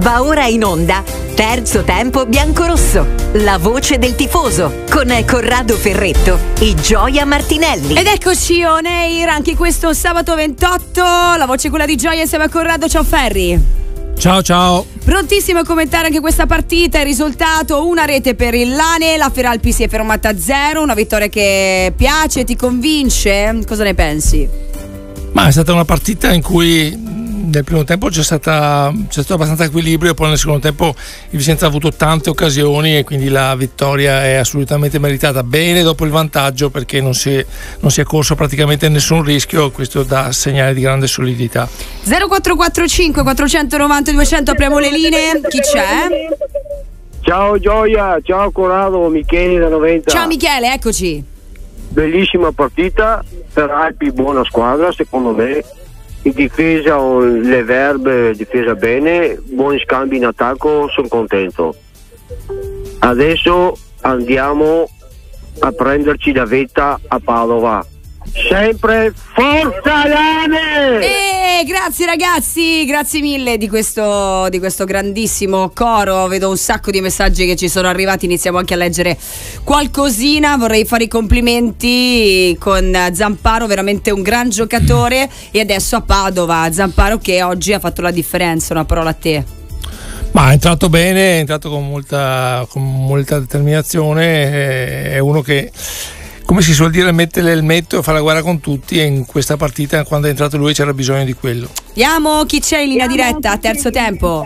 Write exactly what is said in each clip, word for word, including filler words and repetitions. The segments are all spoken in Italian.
Va ora in onda Terzo Tempo Biancorosso, la voce del tifoso, con Corrado Ferretto e Gioia Martinelli. Ed eccoci on air anche questo sabato ventotto, la voce quella di Gioia insieme a Corrado. Ciao Ferri. Ciao ciao. Prontissimo a commentare anche questa partita. Il risultato: una rete per il Lane, la Feralpi si è fermata a zero, una vittoria che piace, ti convince? Cosa ne pensi? Ma è stata una partita in cui nel primo tempo c'è, stata, c'è stato abbastanza equilibrio, poi nel secondo tempo il Vicenza ha avuto tante occasioni e quindi la vittoria è assolutamente meritata. Bene dopo il vantaggio, perché non si, non si è corso praticamente nessun rischio, questo dà segnale di grande solidità. zero quattro quattro cinque quattrocentonovanta duecento, apriamo le linee. Chi c'è? Ciao Gioia, ciao Corrado, Michele da novanta. Ciao Michele, eccoci. Bellissima partita, Feralpi buona squadra secondo me. In difesa le verbe, difesa bene, buoni scambi in attacco, sono contento. Adesso andiamo a prenderci la vetta a Padova. Sempre forza Lane! Eh, grazie ragazzi, grazie mille di questo, di questo grandissimo coro. Vedo un sacco di messaggi che ci sono arrivati, iniziamo anche a leggere qualcosina. Vorrei fare i complimenti con Zamparo, veramente un gran giocatore, e adesso a Padova. Zamparo che oggi ha fatto la differenza. Una parola a te. Ma è entrato bene, è entrato con molta, con molta determinazione, è uno che, come si suol dire, mette l'elmetto e fa la guerra con tutti, e in questa partita quando è entrato lui c'era bisogno di quello. Vediamo chi c'è in linea diretta a terzo tempo.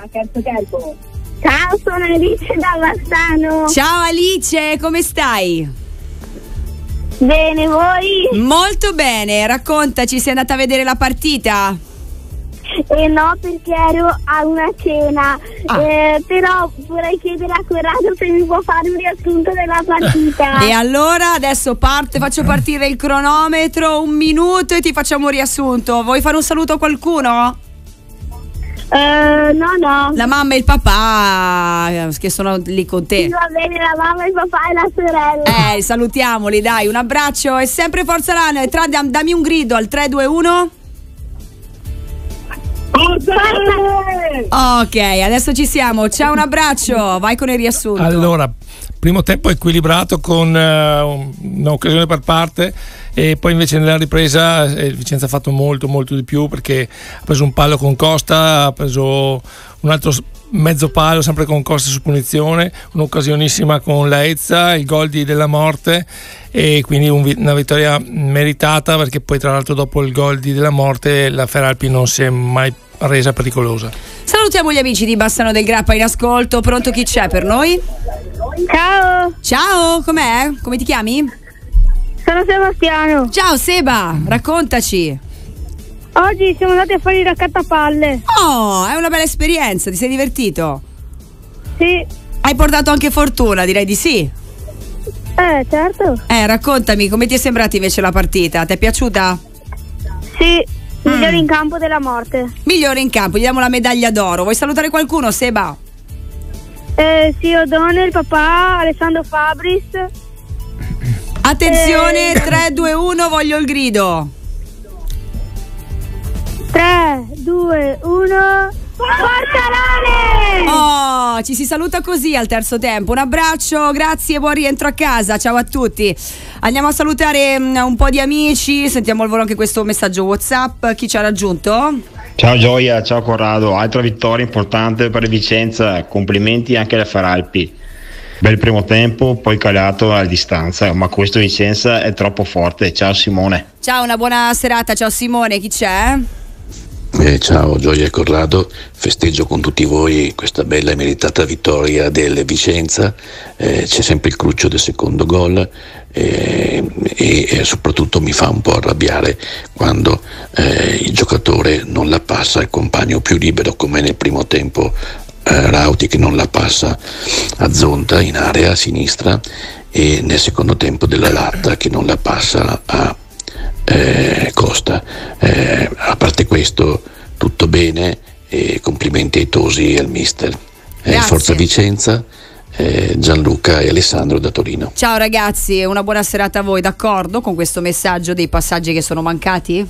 Ciao, sono Alice da Bassano. Ciao Alice, come stai? Bene, voi? Molto bene, raccontaci, sei andata a vedere la partita? Eh no, perché ero a una cena, ah. eh, però vorrei chiedere a Corrado se mi può fare un riassunto della partita. E allora adesso parte, faccio partire il cronometro, un minuto e ti facciamo un riassunto. Vuoi fare un saluto a qualcuno? Uh, no, no. La mamma e il papà che sono lì con te. Sì, va bene, la mamma, il papà e la sorella. Eh, salutiamoli, dai, un abbraccio e sempre forza Lane. Tra, dammi un grido al tre due uno. Ok, adesso ci siamo. Ciao, un abbraccio. Vai con il riassunto. Allora, primo tempo equilibrato con uh, un'occasione per parte, e poi invece nella ripresa eh, il Vicenza ha fatto molto molto di più, perché ha preso un palo con Costa, ha preso un altro mezzo palo sempre con Costa su punizione, un'occasionissima con Laezza, il gol di Della Morte, e quindi un, una vittoria meritata, perché poi tra l'altro dopo il gol di Della Morte la Feralpi non si è mai resa pericolosa. Salutiamo gli amici di Bassano del Grappa in ascolto. Pronto, chi c'è per noi? Ciao. Ciao, com'è? Come ti chiami? Sono Sebastiano. Ciao Seba, raccontaci. Oggi siamo andati a fare il raccattapalle. Oh, è una bella esperienza, ti sei divertito? Sì. Hai portato anche fortuna, direi di sì. Eh, certo. Eh, raccontami, come ti è sembrata invece la partita? Ti è piaciuta? Sì, migliore mm. in campo della morte. Migliore in campo, gli diamo la medaglia d'oro. Vuoi salutare qualcuno, Seba? Eh, sì, O'Donnell, papà, Alessandro Fabris. Attenzione, eh. tre due uno, voglio il grido. tre due uno, forza Lane! Oh, ci si saluta così al terzo tempo. Un abbraccio, grazie e buon rientro a casa. Ciao a tutti. Andiamo a salutare un po' di amici. Sentiamo al volo anche questo messaggio WhatsApp. Chi ci ha raggiunto? Ciao Gioia, ciao Corrado. Altra vittoria importante per il Vicenza. Complimenti anche alla Feralpi. Bel primo tempo, poi calato a distanza, ma questo Vicenza è troppo forte. Ciao Simone. Ciao, una buona serata. Ciao Simone, chi c'è? Eh, ciao Gioia e Corrado, festeggio con tutti voi questa bella e meritata vittoria del Vicenza. Eh, c'è sempre il cruccio del secondo gol, eh, e, e soprattutto mi fa un po' arrabbiare quando eh, il giocatore non la passa al compagno più libero, come nel primo tempo eh, Rauti che non la passa a Zonta in area a sinistra, e nel secondo tempo Della Latta che non la passa a Eh, Costa. Eh, a parte questo tutto bene, e complimenti ai Tosi e al mister. Eh, Forza Vicenza, eh, Gianluca e Alessandro da Torino. Ciao ragazzi, una buona serata a voi. D'accordo con questo messaggio dei passaggi che sono mancati?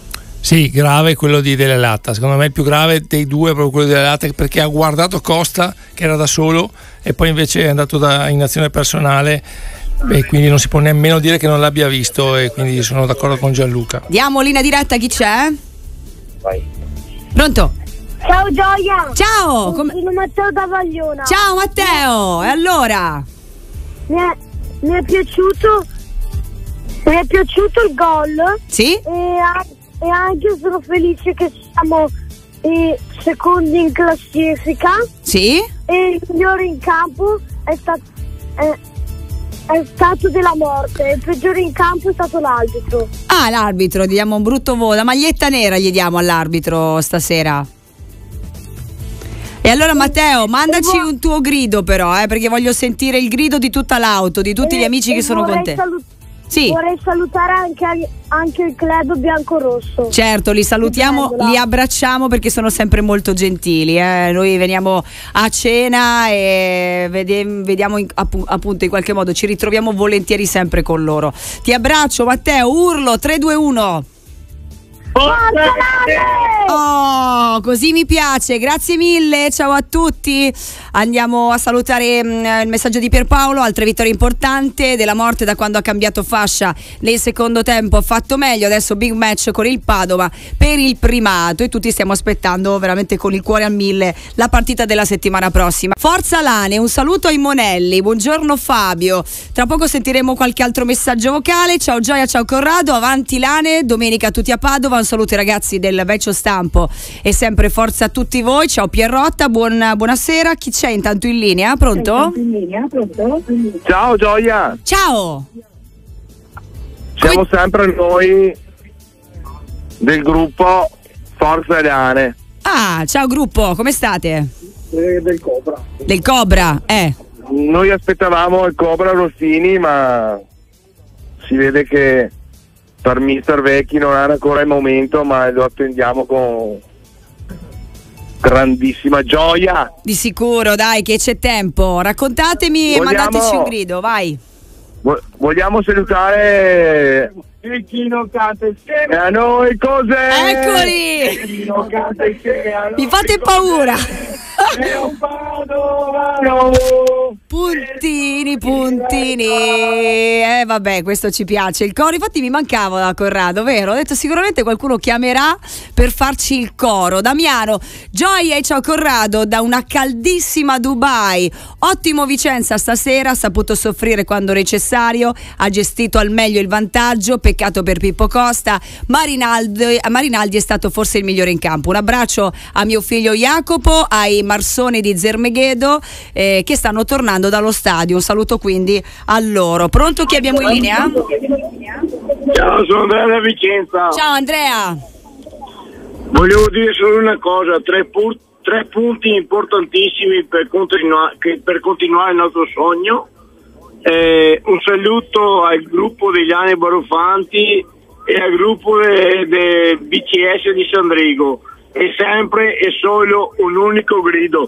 Sì, grave quello di Delle Latta, secondo me il più grave dei due è proprio quello di Delle Latta, perché ha guardato Costa che era da solo e poi invece è andato da, in azione personale e quindi non si può nemmeno dire che non l'abbia visto, e quindi sono d'accordo con Gianluca. Diamo linea diretta, chi c'è? Vai. Pronto? Ciao Gioia! Ciao! Sono Matteo da Vagliona. Ciao Matteo! E allora? Mi è, mi è piaciuto mi è piaciuto il gol. Sì? E, e anche sono felice che siamo eh, secondi in classifica. Sì? E il migliore in campo è stato è, è stato della morte. Il peggiore in campo è stato l'arbitro. Ah, l'arbitro, gli diamo un brutto voto. La maglietta nera gli diamo all'arbitro stasera. E allora Matteo, mandaci un tuo grido però, eh, perché voglio sentire il grido di tutta l'auto, di tutti gli amici che sono con te. Salut- sì. Vorrei salutare anche, anche il club biancorosso. Certo, li salutiamo, li abbracciamo perché sono sempre molto gentili. Eh. Noi veniamo a cena e vede- vediamo in, appunto in qualche modo, ci ritroviamo volentieri sempre con loro. Ti abbraccio Matteo, urlo tre due uno. Oh, così mi piace, grazie mille, ciao a tutti. Andiamo a salutare mh, il messaggio di Pierpaolo. Altre vittorie importanti della morte da quando ha cambiato fascia nel secondo tempo, ha fatto meglio. Adesso big match con il Padova per il primato e tutti stiamo aspettando veramente con il cuore a mille la partita della settimana prossima. Forza Lane, un saluto ai Monelli, buongiorno Fabio. Tra poco sentiremo qualche altro messaggio vocale. Ciao Gioia, ciao Corrado, avanti Lane, domenica tutti a Padova. Un saluto ai ragazzi del Vecchio Stampo e sempre forza a tutti voi. Ciao Pierrotta, buon, buonasera. Chi c'è intanto in linea? Pronto? Ciao Gioia. Ciao. Siamo sempre noi del gruppo Forza Lane. Ah, ciao gruppo, come state? Eh, del Cobra. Del Cobra, eh. Noi aspettavamo il Cobra Rossini, ma si vede che per mister Vecchi non era ancora il momento, ma lo attendiamo con grandissima gioia. Di sicuro, dai, che c'è tempo. Raccontatemi Vogliamo... e mandateci un grido, vai. Vogliamo salutare e chi non canta insieme a noi cos'è? Eccoli! Chi non canta insieme a noi mi fate paura. È un padovano. Puntini, puntini. Eh vabbè, questo ci piace. Il coro, infatti mi mancava da Corrado, vero? Ho detto sicuramente qualcuno chiamerà per farci il coro. Damiano, gioia e ciao Corrado da una caldissima Dubai. Ottimo Vicenza stasera, ha saputo soffrire quando necessario, ha gestito al meglio il vantaggio, peccato per Pippo Costa. Marinaldi, Marinaldi è stato forse il migliore in campo. Un abbraccio a mio figlio Jacopo, ai Marsoni di Zermeghedo eh, che stanno tornando dallo stadio. Un saluto quindi a loro. Pronto, chi abbiamo in linea? Ciao, sono Andrea da Vicenza. Ciao Andrea. Volevo dire solo una cosa, tre, pur, tre punti importantissimi per, continua, che, per continuare il nostro sogno. Eh, un saluto al gruppo degli Ane Barofanti e al gruppo del de B C S di Sandrigo. E sempre e solo un unico grido.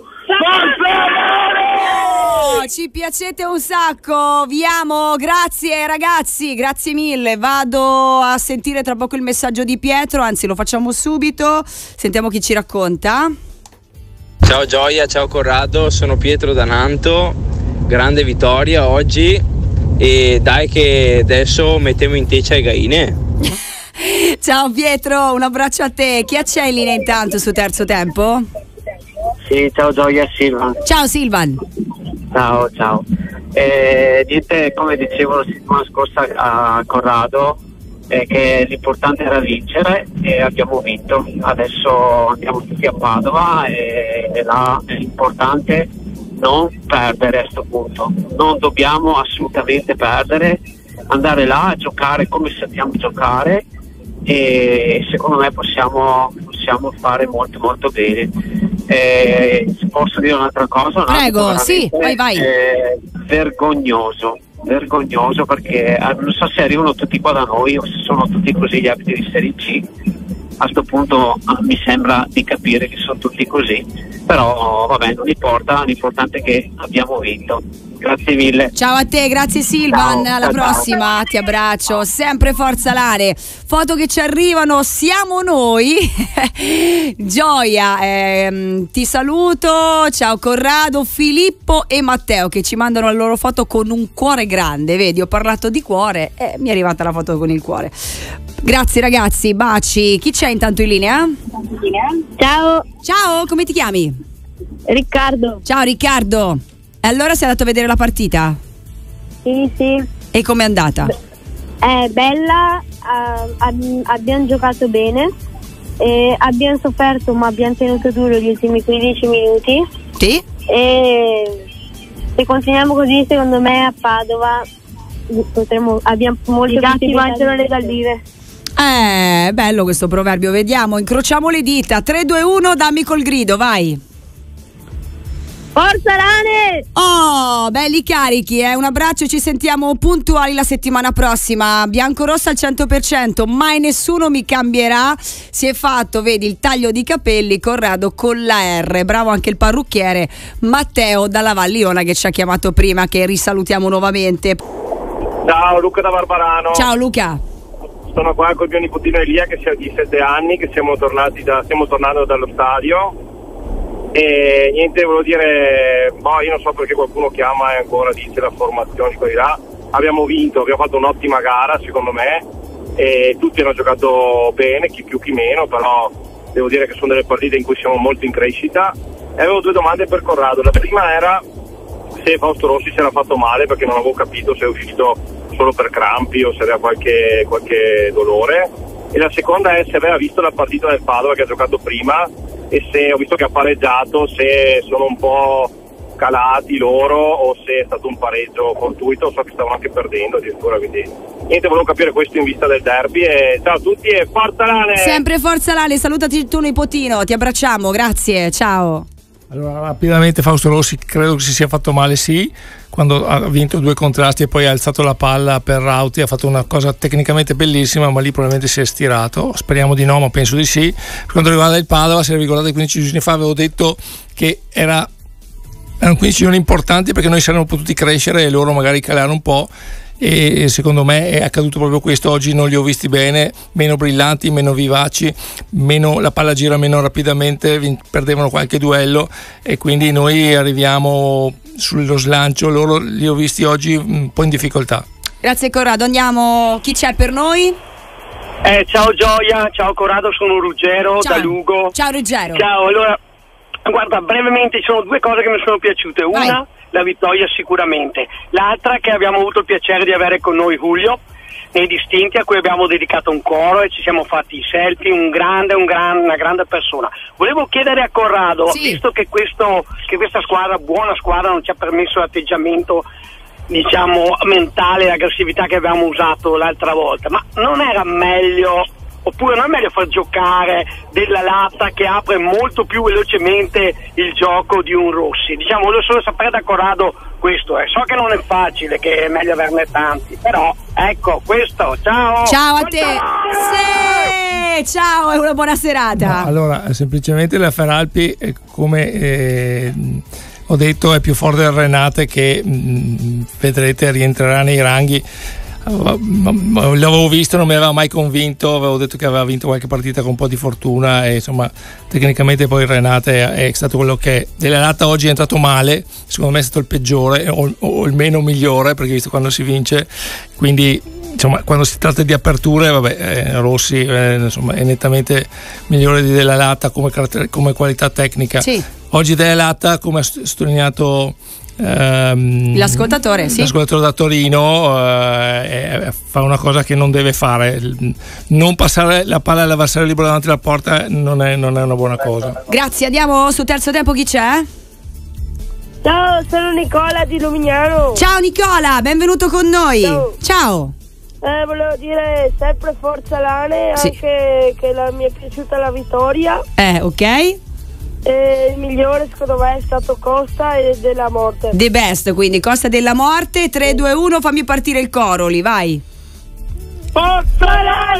Oh, ci piacete un sacco, vi amo, grazie ragazzi, grazie mille. Vado a sentire tra poco il messaggio di Pietro, anzi lo facciamo subito, sentiamo chi ci racconta. Ciao Gioia, ciao Corrado, sono Pietro da Nanto, grande vittoria oggi e dai che adesso mettiamo in teccia i gaine. Ciao Pietro, un abbraccio a te. Chi c'è in linea intanto su Terzo Tempo? Sì, ciao Gioia, Silvan. Ciao Silvan. Ciao, ciao. Eh, niente, come dicevo la settimana scorsa a Corrado, eh, che l'importante era vincere e abbiamo vinto. Adesso andiamo tutti a Padova e, e là è importante non perdere a questo punto. Non dobbiamo assolutamente perdere, andare là a giocare come sappiamo giocare e secondo me possiamo, possiamo fare molto molto bene. Eh, posso dire un'altra cosa? Prego, sì, vai vai. Eh, vergognoso, vergognoso perché eh, non so se arrivano tutti qua da noi o se sono tutti così gli abiti di Serie C, a sto punto mi sembra di capire che sono tutti così, però vabbè, non importa, l'importante è che abbiamo vinto. Grazie mille. Ciao a te, grazie Silvan, Ciao, alla ciao, prossima, ciao. ti abbraccio, sempre Forza Lane. Foto che ci arrivano, siamo noi. Gioia, ehm, ti saluto, ciao Corrado, Filippo e Matteo che ci mandano le loro foto con un cuore grande, vedi, ho parlato di cuore e mi è arrivata la foto con il cuore. Grazie ragazzi, baci. Chi c'è intanto in linea? Ciao. Ciao, come ti chiami? Riccardo. Ciao Riccardo. E allora sei andato a vedere la partita? Sì, sì. E com'è andata? È bella, uh, ab- abbiamo giocato bene, e abbiamo sofferto ma abbiamo tenuto duro gli ultimi quindici minuti. Sì. E se continuiamo così, secondo me a Padova potremo, abbiamo molto i gatti mangiano le galline. Eh, bello questo proverbio, vediamo, incrociamo le dita. Tre, due, uno, dammi col grido, vai. Forza Lane! Oh, belli carichi, eh? Un abbraccio, ci sentiamo puntuali la settimana prossima. Biancorossa al cento per cento, mai nessuno mi cambierà. Si è fatto, vedi, il taglio di capelli, Corrado con la R. Bravo anche il parrucchiere Matteo dalla Valliona che ci ha chiamato prima, che risalutiamo nuovamente. Ciao, Luca da Barbarano. Ciao Luca. Sono qua col mio nipotino Elia che ha di sette anni, che siamo tornati da, stiamo tornando dallo stadio. E niente, volevo dire, boh, io non so perché qualcuno chiama e ancora dice la formazione di qua di là. Abbiamo vinto, abbiamo fatto un'ottima gara secondo me e tutti hanno giocato bene, chi più chi meno, però devo dire che sono delle partite in cui siamo molto in crescita. E avevo due domande per Corrado. La prima era se Fausto Rossi si era fatto male, perché non avevo capito se è uscito solo per crampi o se aveva qualche, qualche dolore, e la seconda è se aveva visto la partita del Padova che ha giocato prima e se ho visto che ha pareggiato, se sono un po' calati loro o se è stato un pareggio fortuito. So che stavano anche perdendo addirittura, quindi niente, volevo capire questo in vista del derby. E ciao a tutti e Forza Lane! Sempre Forza Lane, salutati il tuo nipotino, ti abbracciamo, grazie, ciao. Allora, rapidamente, Fausto Rossi credo che si sia fatto male, sì, quando ha vinto due contrasti e poi ha alzato la palla per Rauti, ha fatto una cosa tecnicamente bellissima, ma lì probabilmente si è stirato, speriamo di no, ma penso di sì. Per quanto riguarda il Padova, se ricordate quindici giorni fa avevo detto che era, erano quindici giorni importanti perché noi saremmo potuti crescere e loro magari calare un po', e secondo me è accaduto proprio questo. Oggi non li ho visti bene, meno brillanti, meno vivaci, meno, la palla gira meno rapidamente, perdevano qualche duello e quindi noi arriviamo sullo slancio, loro li ho visti oggi un po' in difficoltà. Grazie Corrado, andiamo, chi c'è per noi? Eh, ciao Gioia, ciao Corrado, sono Ruggero Ciao. da Lugo. Ciao Ruggero. Ciao, allora, guarda, brevemente ci sono due cose che mi sono piaciute. Una, Vai. La vittoria sicuramente. L'altra, che abbiamo avuto il piacere di avere con noi Julio nei distinti, a cui abbiamo dedicato un coro e ci siamo fatti i selfie. Un grande, un gran, una grande persona. Volevo chiedere a Corrado, Sì. visto che, questo, che questa squadra, buona squadra, non ci ha permesso l'atteggiamento, diciamo, mentale, l'aggressività che abbiamo usato l'altra volta, ma non era meglio, oppure non è meglio far giocare della Latta che apre molto più velocemente il gioco di un Rossi? Diciamo, volevo solo sapere da Corrado questo, eh. So che non è facile, che è meglio averne tanti, però ecco questo. Ciao Ciao a te. Sì, ciao e una buona serata. No, allora, semplicemente la Feralpi, eh, come eh, ho detto, è più forte del Renate, che mh, vedrete rientrerà nei ranghi. L'avevo visto, non mi aveva mai convinto, avevo detto che aveva vinto qualche partita con un po' di fortuna e insomma tecnicamente poi Renate è stato quello che è. Della Latta oggi è entrato male, secondo me è stato il peggiore o, o il meno migliore, perché visto quando si vince, quindi insomma quando si tratta di aperture, vabbè, eh, Rossi eh, insomma è nettamente migliore di Della Latta come, come qualità tecnica. Sì. Oggi Della Latta, come ha sottolineato Um, l'ascoltatore, sì. l'ascoltatore da Torino, eh, fa una cosa che non deve fare, non passare la palla all'avversario libero davanti alla porta non è, non è una buona cosa. Grazie, andiamo sul terzo tempo, chi c'è? Ciao, sono Nicola di Lumignano. Ciao Nicola, benvenuto con noi. Ciao. Ciao. Eh, volevo dire sempre Forza Lane, Sì. anche che la, mi è piaciuta la vittoria. Eh, ok. E il migliore secondo me è stato Costa e Della Morte. The best, quindi Costa della Morte. Tre, due, uno, fammi partire il coro lì, vai. Forza Lane!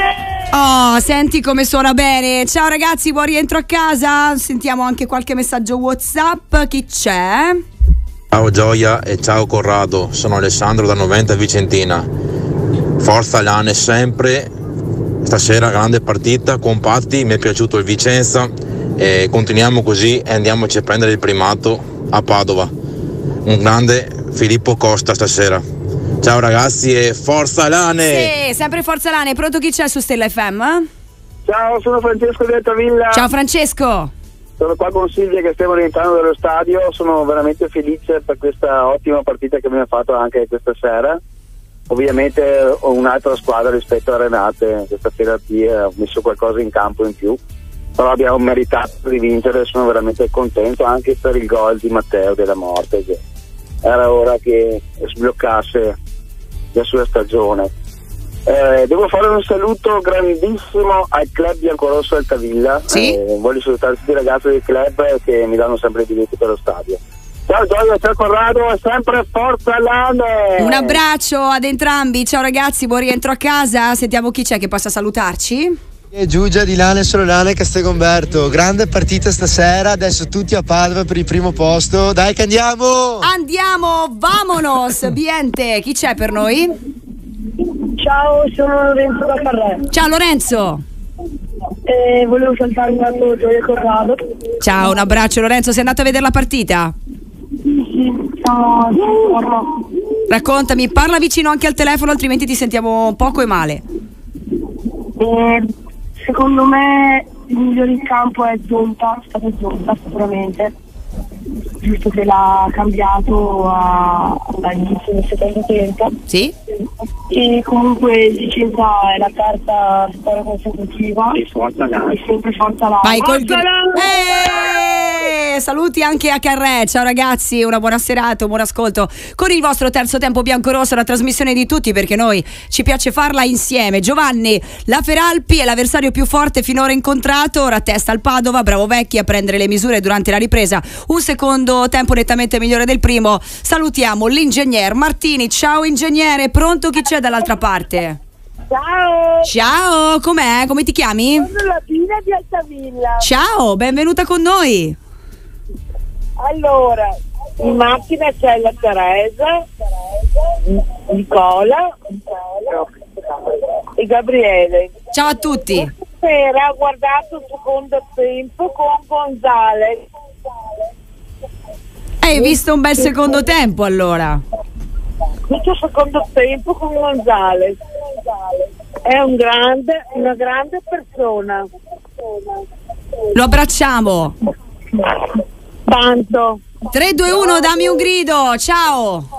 Oh, senti come suona bene. Ciao ragazzi, buon rientro a casa. Sentiamo anche qualche messaggio WhatsApp. Chi c'è? Ciao Gioia e ciao Corrado, sono Alessandro da Noventa Vicentina. Forza Lane sempre. Stasera grande partita, compatti, mi è piaciuto il Vicenza e continuiamo così e andiamoci a prendere il primato a Padova. Un grande Filippo Costa stasera. Ciao ragazzi e forza Lane! Sì, sempre forza Lane. Pronto, chi c'è su Stella F M? Ciao, sono Francesco di Altavilla. Ciao Francesco. Sono qua con Silvia che stiamo rientrando dallo stadio. Sono veramente felice per questa ottima partita che abbiamo fatto anche questa sera. Ovviamente ho un'altra squadra rispetto a Renate, questa sera ho messo qualcosa in campo in più, però abbiamo meritato di vincere. Sono veramente contento anche per il gol di Matteo della Morte, che era ora che sbloccasse la sua stagione. Eh, devo fare un saluto grandissimo al club biancorosso Altavilla. Sì? Eh, voglio salutare tutti i ragazzi del club che mi danno sempre i biglietti per lo stadio. Ciao Gioia, ciao Corrado, è sempre forza Lane! Un abbraccio ad entrambi, ciao ragazzi, buon rientro a casa. Sentiamo chi c'è che possa salutarci. E Giugia di Lane, solo Lane, Castelgomberto. Grande partita stasera, adesso tutti a Padova per il primo posto. Dai che andiamo! Andiamo, vamonos, Biente, chi c'è per noi? Ciao, sono Lorenzo da Carré. Ciao Lorenzo! Eh, volevo saltare un attimo Gioia Corrado. Ciao, un abbraccio Lorenzo, sei andato a vedere la partita? Sì, ciao. Raccontami, parla vicino anche al telefono, altrimenti ti sentiamo poco e male. Eh, secondo me il migliore in campo è Zonta, è stato Zonta sicuramente, giusto che l'ha cambiato a, all'inizio del secondo tempo. Sì. E comunque Vicenza è la terza squadra consecutiva e forza Lane, e sempre forza Lane. Vai col gr- eh, saluti anche a Carré, ciao ragazzi, una buona serata, un buon ascolto con il vostro terzo tempo biancorosso, la trasmissione di tutti perché noi ci piace farla insieme. Giovanni, la Feralpi è l'avversario più forte finora incontrato, ora testa al Padova, bravo Vecchi a prendere le misure durante la ripresa, un secondo tempo nettamente migliore del primo. Salutiamo l'ingegner Martini, ciao ingegnere, pronto, chi c'è dall'altra parte? Ciao! Ciao, com'è? Come ti chiami? Sono la Pina di Altavilla. Ciao, benvenuta con noi. Allora, in macchina c'è la Teresa, Nicola e Gabriele. Ciao a tutti. Stasera ho guardato il secondo tempo con Gonzales. Hai visto un bel secondo tempo allora? Tutto il secondo tempo con Gonzales. È un grande, una grande persona. Lo abbracciamo. Tanto. tre, due, uno, dammi un grido. Ciao.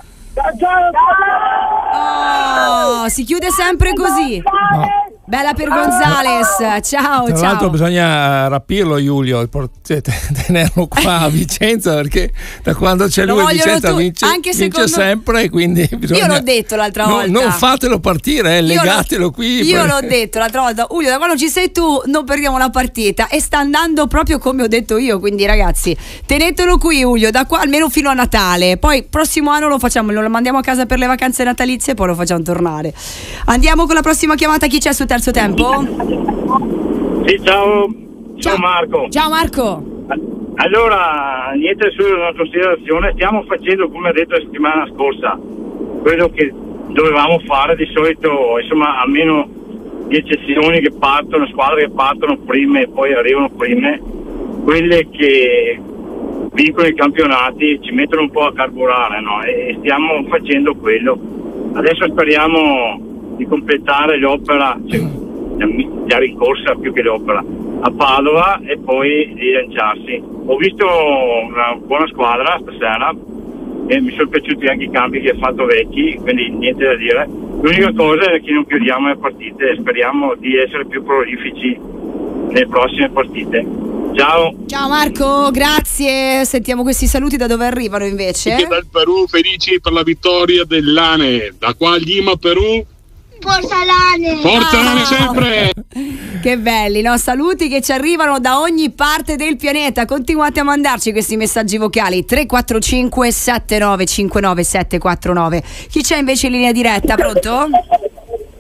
Oh, si chiude sempre così. No. Bella per Gonzales. Ciao, Tra ciao. l'altro bisogna rapirlo Giulio, tenerlo qua a Vicenza perché da quando c'è Lo lui vogliono Vicenza tu- vince, anche vince secondo- sempre e quindi bisogna... Io l'ho detto l'altra No, volta. non fatelo partire, eh, Io l'ho- legatelo qui. Io per- l'ho detto l'altra volta, Julio, da quando ci sei tu non perdiamo la partita e sta andando proprio come ho detto io, quindi ragazzi tenetelo qui Julio, da qua almeno fino a Natale, poi prossimo anno lo facciamo, lo mandiamo a casa per le vacanze natalizie e poi lo facciamo tornare. Andiamo con la prossima chiamata, chi c'è sul terzo tempo? Sì, ciao, ciao Marco. Ciao Marco. Allora, niente sulla nostra situazione, stiamo facendo come ho detto la settimana scorsa, quello che dovevamo fare di solito, insomma, almeno di eccezioni che partono, squadre che partono prime e poi arrivano prime, quelle che vincono i campionati ci mettono un po' a carburare, no? E stiamo facendo quello. Adesso speriamo di completare l'opera, cioè, la ricorsa più che l'opera a Padova e poi di lanciarsi. Ho visto una buona squadra stasera e mi sono piaciuti anche i cambi che ha fatto Vecchi, quindi niente da dire. L'unica cosa è che non chiudiamo le partite e speriamo di essere più prolifici nelle prossime partite. Ciao. Ciao Marco, grazie. Sentiamo questi saluti da dove arrivano invece. Anche dal Perù, felici per la vittoria del Lane. Da qua a Lima, Perù. Forza Lane! Forza Lane sempre! Che belli, no? Saluti che ci arrivano da ogni parte del pianeta. Continuate a mandarci questi messaggi vocali tre quattro cinque sette nove cinque nove sette quattro nove. Chi c'è invece in linea diretta? Pronto? Eh,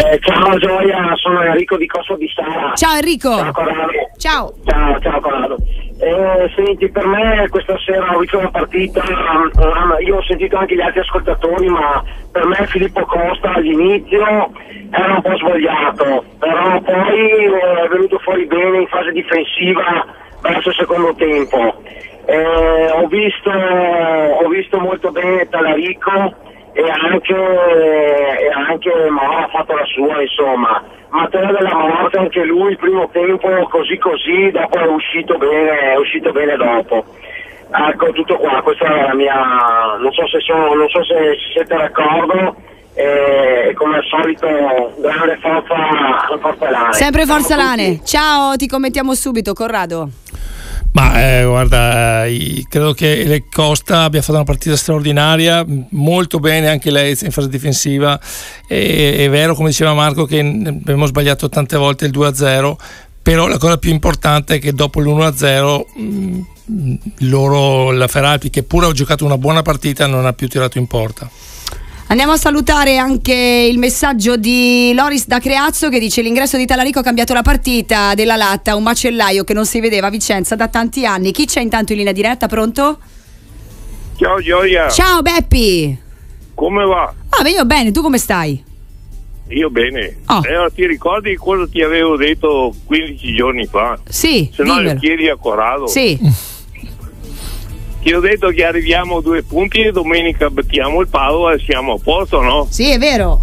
Eh, ciao Gioia, sono Enrico di Cosso di Sara. Ciao Enrico. Ciao Corrado. Ciao. Ciao, ciao Corrado. Eh, senti, per me questa sera ho visto la partita, eh, io ho sentito anche gli altri ascoltatori, ma per me Filippo Costa all'inizio era un po' svogliato, però poi è venuto fuori bene in fase difensiva verso il secondo tempo. Eh, ho visto ho visto molto bene Talarico e anche, e anche Mora ha fatto la sua, insomma. Matteo della Morte, anche lui il primo tempo così così, dopo è uscito bene, è uscito bene dopo. Ecco, tutto qua, questa è la mia, non so se sono, non so se siete d'accordo, e come al solito grande forza, forza Lane. Sempre forza Lane. Ciao, ti commentiamo subito, Corrado. Ma eh, guarda, eh, credo che Le Costa abbia fatto una partita straordinaria, molto bene anche lei in fase difensiva. E, è vero, come diceva Marco, che abbiamo sbagliato tante volte il due a zero, però la cosa più importante è che dopo l'uno a zero mh, loro, la Feralpi, che pure ha giocato una buona partita, non ha più tirato in porta. Andiamo a salutare anche il messaggio di Loris da Creazzo, che dice: l'ingresso di Talarico ha cambiato la partita della Latta, un macellaio che non si vedeva a Vicenza da tanti anni. Chi c'è intanto in linea diretta? Pronto? Ciao Gioia. Ciao Beppi. Come va? Ah, beh, io bene, tu come stai? Io bene. Oh. Eh, ti ricordi cosa ti avevo detto quindici giorni fa? Sì. Se no dimmelo. le chiedi a Corrado. Sì. Ti ho detto che arriviamo a due punti e domenica battiamo il Padova e siamo a posto, no? Sì, è vero.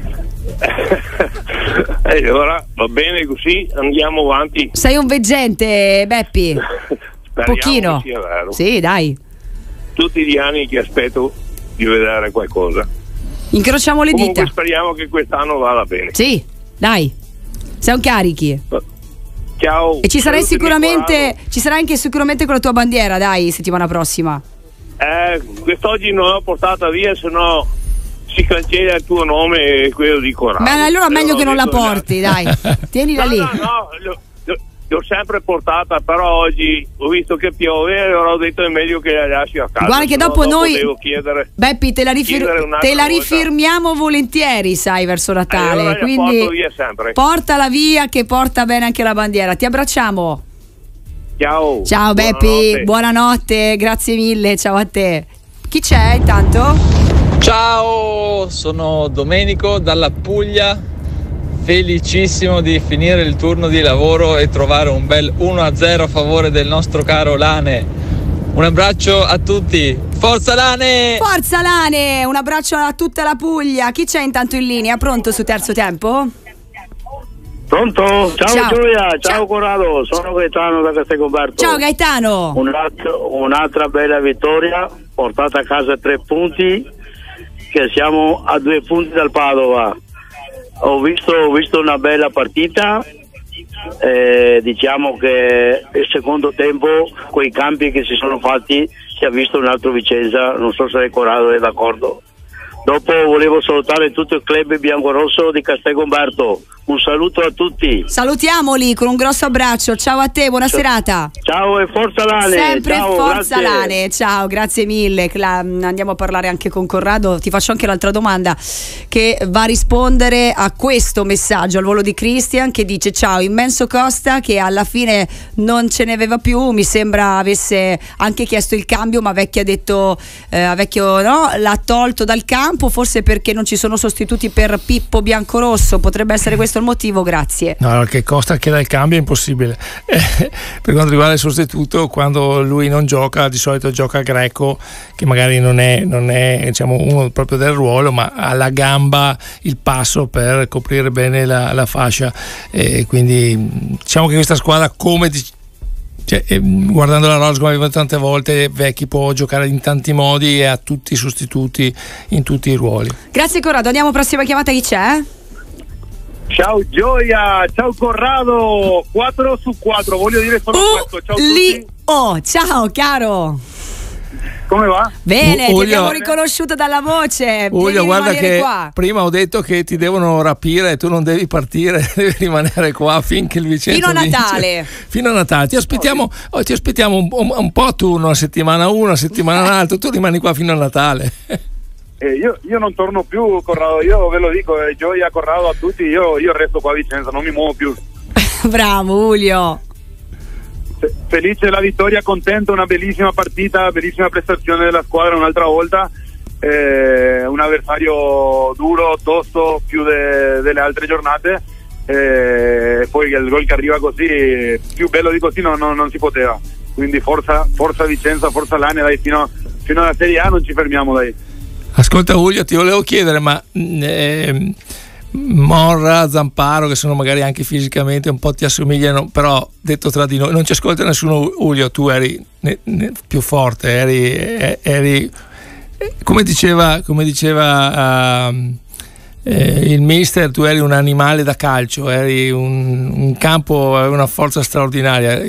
E allora va bene così, andiamo avanti. Sei un veggente, Beppi. Speriamo Pochino. che sia vero. Sì, dai. Tutti gli anni che aspetto di vedere qualcosa. Incrociamo le Comunque dita. speriamo che quest'anno vada bene. Sì, dai. Siamo carichi. Ciao. E ci sarai Salutami, sicuramente, ci sarai anche sicuramente con la tua bandiera, dai, settimana prossima. Eh, quest'oggi non l'ho portata via, se no si cancella il tuo nome e quello di Corrado. Ma allora Te meglio l'ho che non la detto già. porti, dai. Tienila No, lì. no, no, l'ho, l'ho- l'ho sempre portata, però oggi ho visto che piove e allora ho detto è meglio che la lasci a casa. Guarda che se no dopo noi- devo chiedere. Beppi, te la, rifir- Chiedere un'altra te la volta. rifirmiamo volentieri, sai, verso Eh, Natale. allora la Quindi porto via sempre. portala via, che porta bene anche la bandiera. Ti abbracciamo. Ciao. Ciao Beppi, Buonanotte. buonanotte, grazie mille, ciao a te. Chi c'è intanto? Ciao, sono Domenico dalla Puglia, felicissimo di finire il turno di lavoro e trovare un bel uno a zero a favore del nostro caro Lane. Un abbraccio a tutti, forza Lane! Forza Lane, un abbraccio a tutta la Puglia. Chi c'è intanto in linea? Pronto su terzo tempo? Pronto? Ciao, Ciao. Gioia, ciao, Ciao. Corrado, sono Gaetano da Castelgomberto. Ciao Gaetano. Un'altra, un'altra bella vittoria, portata a casa tre punti, che siamo a due punti dal Padova. Ho visto, ho visto una bella partita, eh, diciamo che il secondo tempo, quei cambi che si sono fatti, si è visto un altro Vicenza, non so se Corrado è d'accordo. Dopo volevo salutare tutto il club biancorosso di Castelgomberto. Un saluto a tutti. Salutiamoli con un grosso abbraccio. Ciao a te, buona serata. Ciao e forza Lane. Sempre Ciao, forza grazie. Lane. Ciao, grazie mille. Cla- Andiamo a parlare anche con Corrado. Ti faccio anche l'altra domanda che va a rispondere a questo messaggio al volo di Christian, che dice: ciao, immenso Costa, che alla fine non ce ne aveva più, mi sembra avesse anche chiesto il cambio, ma Vecchio ha detto eh, Vecchio no, l'ha tolto dal campo, forse perché non ci sono sostituti per Pippo Biancorosso, potrebbe essere questo il motivo. Grazie. No, che Costa chieda il cambio è impossibile. Eh, per quanto riguarda il sostituto, quando lui non gioca, di solito gioca Greco, che magari non è, non è diciamo, uno proprio del ruolo, ma ha la gamba, il passo per coprire bene la, la fascia. E quindi diciamo che questa squadra, come dic- cioè, eh, guardando la rosa come abbiamo tante volte, Vecchi può giocare in tanti modi e ha tutti i sostituti in tutti i ruoli. Grazie Corrado, andiamo prossima chiamata. Chi c'è? Ciao Gioia, ciao Corrado, quattro su quattro, voglio dire solo questo, ciao a Lì, tutti. oh, ciao caro. Come va? Bene, Oh, ti Olio. abbiamo riconosciuto dalla voce. Olio, Devi guarda rimanere che qua. prima ho detto che ti devono rapire e tu non devi partire, devi rimanere qua finché il Vicenza Fino a vince. Natale. Fino a Natale. Ti aspettiamo, oh, ti aspettiamo un, un, un po' a turno, una settimana una, una settimana un'altra, tu rimani qua fino a Natale. Eh, io, io non torno più, Corrado, io ve lo dico, eh, Gioia, Corrado, a tutti, io, io resto qua a Vicenza, non mi muovo più. Bravo Julio. Fe- felice della vittoria, contento, una bellissima partita, bellissima prestazione della squadra un'altra volta, eh, un avversario duro, tosto, più de- delle altre giornate, e eh, poi il gol che arriva così, più bello di così non, non, non si poteva, quindi forza, forza Vicenza, forza Lane, dai, fino, fino alla Serie A non ci fermiamo, dai. Ascolta Julio, ti volevo chiedere, ma eh, Morra, Zamparo, che sono magari anche fisicamente un po' ti assomigliano, però detto tra di noi, non ci ascolta nessuno. Julio, tu eri ne, ne, più forte, eri, eri come diceva, come diceva uh, eh, il mister, tu eri un animale da calcio, eri un, un campo, avevi una forza straordinaria.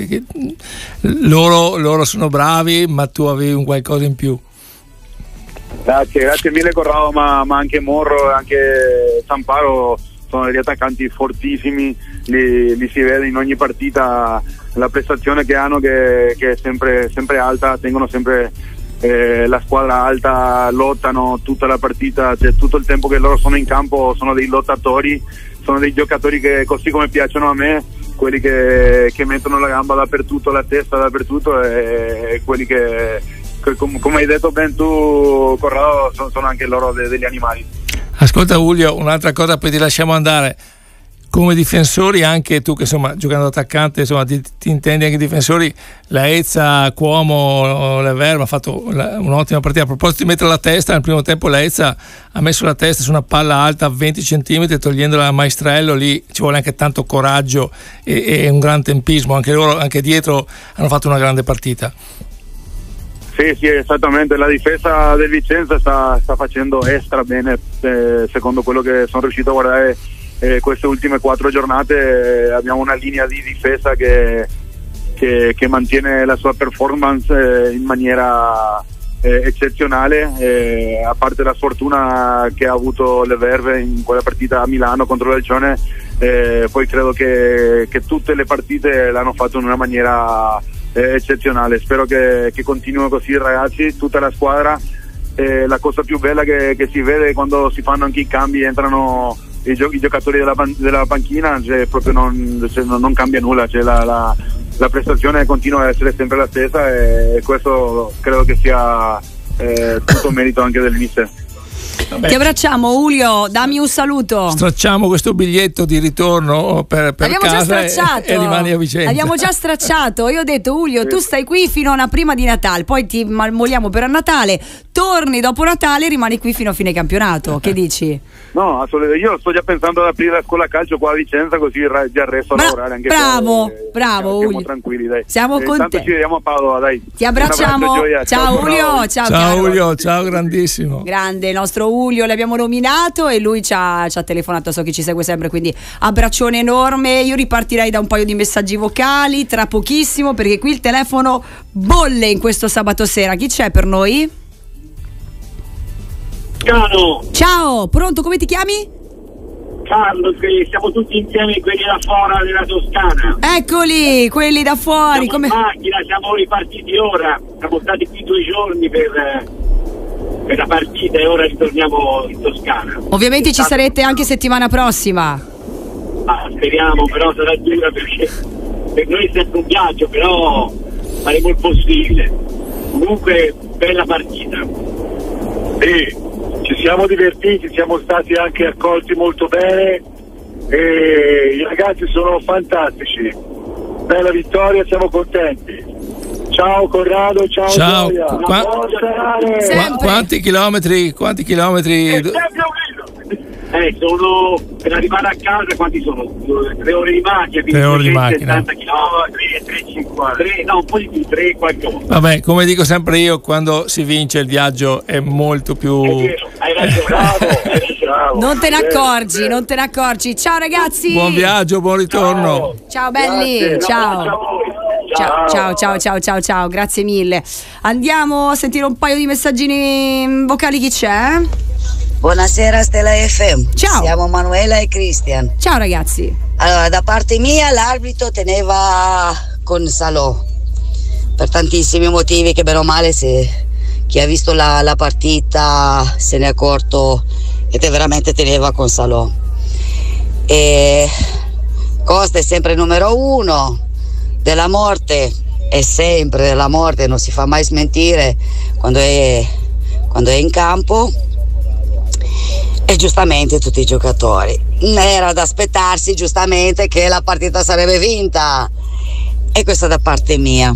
Loro, loro sono bravi, ma tu avevi un qualcosa in più. Grazie, grazie mille Corrado, ma, ma anche Morro e anche Zamparo sono degli attaccanti fortissimi, li, li si vede in ogni partita, la prestazione che hanno che, che è sempre, sempre alta, tengono sempre eh, la squadra alta, lottano tutta la partita, cioè, tutto il tempo che loro sono in campo sono dei lottatori, sono dei giocatori che così come piacciono a me, quelli che, che mettono la gamba dappertutto, la testa dappertutto e, e quelli che... come hai detto ben tu Corrado, sono, sono anche loro de, degli animali. Ascolta Julio, un'altra cosa, poi ti lasciamo andare. Come difensori, anche tu che insomma giocando attaccante, insomma ti, ti intendi anche difensori, Laezza, Cuomo, Leverme ha fatto un'ottima partita. A proposito di mettere la testa, nel primo tempo Laezza ha messo la testa su una palla alta a venti centimetri togliendola a Maestrello, lì ci vuole anche tanto coraggio e, e un gran tempismo, anche loro anche dietro hanno fatto una grande partita. Sì, sì, esattamente, la difesa del Vicenza sta, sta facendo extra bene, eh, secondo quello che sono riuscito a guardare eh, queste ultime quattro giornate. Eh, abbiamo una linea di difesa che, che, che mantiene la sua performance eh, in maniera eh, eccezionale, eh, a parte la sfortuna che ha avuto Leverve in quella partita a Milano contro l'Elcione, eh, poi credo che, che tutte le partite l'hanno fatto in una maniera Eh, eccezionale. Spero che, che continuino così ragazzi, tutta la squadra. Eh, la cosa più bella che, che si vede quando si fanno anche i cambi, entrano i, gio- i giocatori della, ban- della panchina, cioè, proprio non, cioè, non, non cambia nulla, cioè, la, la, la prestazione continua a essere sempre la stessa e, e questo credo che sia eh, tutto merito anche del mister. Vabbè. Ti abbracciamo Julio, dammi un saluto. Stracciamo questo biglietto di ritorno per, per Abbiamo casa già stracciato. E, e rimani a Vicenza. Abbiamo già stracciato. Io ho detto Julio, tu stai qui fino a una prima di Natale, poi ti malmoliamo per Natale, torni dopo Natale e rimani qui fino a fine campionato. Che dici? No, assolutamente. Io sto già pensando ad aprire la scuola calcio qua a Vicenza, così già resto a Bra- lavorare anche bravo, per, eh, bravo siamo Julio. tranquilli, dai. Siamo eh, con tanto te. ci vediamo a Padova, dai. Ti abbracciamo. Un abbraccio, ciao, ciao Julio, ciao, ciao caro. Julio, ciao grandissimo. Grande, il nostro Julio l'abbiamo nominato e lui ci ha, ci ha telefonato, so che ci segue sempre, quindi abbraccione enorme. Io ripartirei da un paio di messaggi vocali tra pochissimo perché qui il telefono bolle in questo sabato sera. Chi c'è per noi? Ciao. Ciao, pronto, come ti chiami? Carlo, siamo tutti insieme quelli da fuori della Toscana. Eccoli, quelli da fuori. Siamo Come... in macchina, siamo ripartiti ora. Siamo stati qui due giorni per, per la partita e ora ritorniamo in Toscana. Ovviamente ci sarete anche settimana prossima. Ah, speriamo, però sarà dura perché per noi è sempre un viaggio, però faremo il possibile. Comunque, bella partita. Sì. Ci siamo divertiti, siamo stati anche accolti molto bene e i ragazzi sono fantastici. Bella vittoria, siamo contenti. Ciao Corrado, ciao, ciao. Gioia. Qua- Qua- quanti chilometri? Quanti chilometri? Eh, sono per arrivare a casa quanti sono? Tre ore di macchina, Tre ore di macchina. chilometri, tre, cinquanta, no, un po' di più, tre qualcosa. Vabbè, come dico sempre io, quando si vince il viaggio è molto più. È vero, hai ragione, bravo, bravo. Non te ne accorgi, non te ne accorgi. Ciao ragazzi. Buon viaggio, buon ritorno. Ciao belli, Grazie. ciao. Ciao, ciao, ciao, ciao, ciao, ciao, grazie mille. Andiamo a sentire un paio di messaggini vocali, chi c'è? Buonasera Stella F M. Ciao. Siamo Manuela e Cristian. Ciao ragazzi. Allora, da parte mia l'arbitro teneva con Salò per tantissimi motivi che bene o male si chi ha visto la, la partita se ne è accorto che te veramente teneva con Salò. E Costa è sempre il numero uno, della morte è sempre della morte, non si fa mai smentire quando è, quando è in campo, e giustamente tutti i giocatori. Era da aspettarsi giustamente che la partita sarebbe vinta, e questo da parte mia.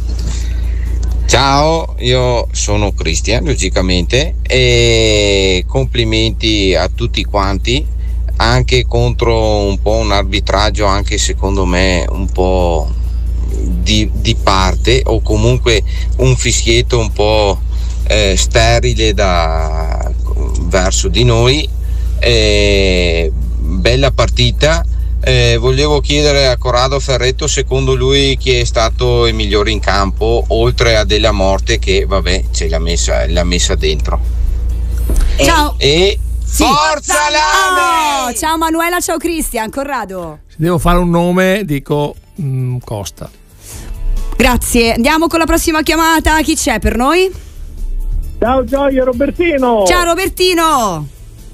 Ciao, io sono Cristian, logicamente, e complimenti a tutti quanti, anche contro un po' un arbitraggio anche secondo me un po' di, di parte, o comunque un fischietto un po' eh, sterile da, verso di noi. Eh, bella partita. Eh, volevo chiedere a Corrado Ferretto, secondo lui chi è stato il migliore in campo, oltre a Della Morte che vabbè ce l'ha messa, l'ha messa dentro. Ciao. E Sì. Forza Lane! Oh, ciao Manuela, ciao Cristian, Corrado. Se devo fare un nome dico mm, Costa. Grazie, andiamo con la prossima chiamata. Chi c'è per noi? Ciao Gioia, Robertino. Ciao Robertino.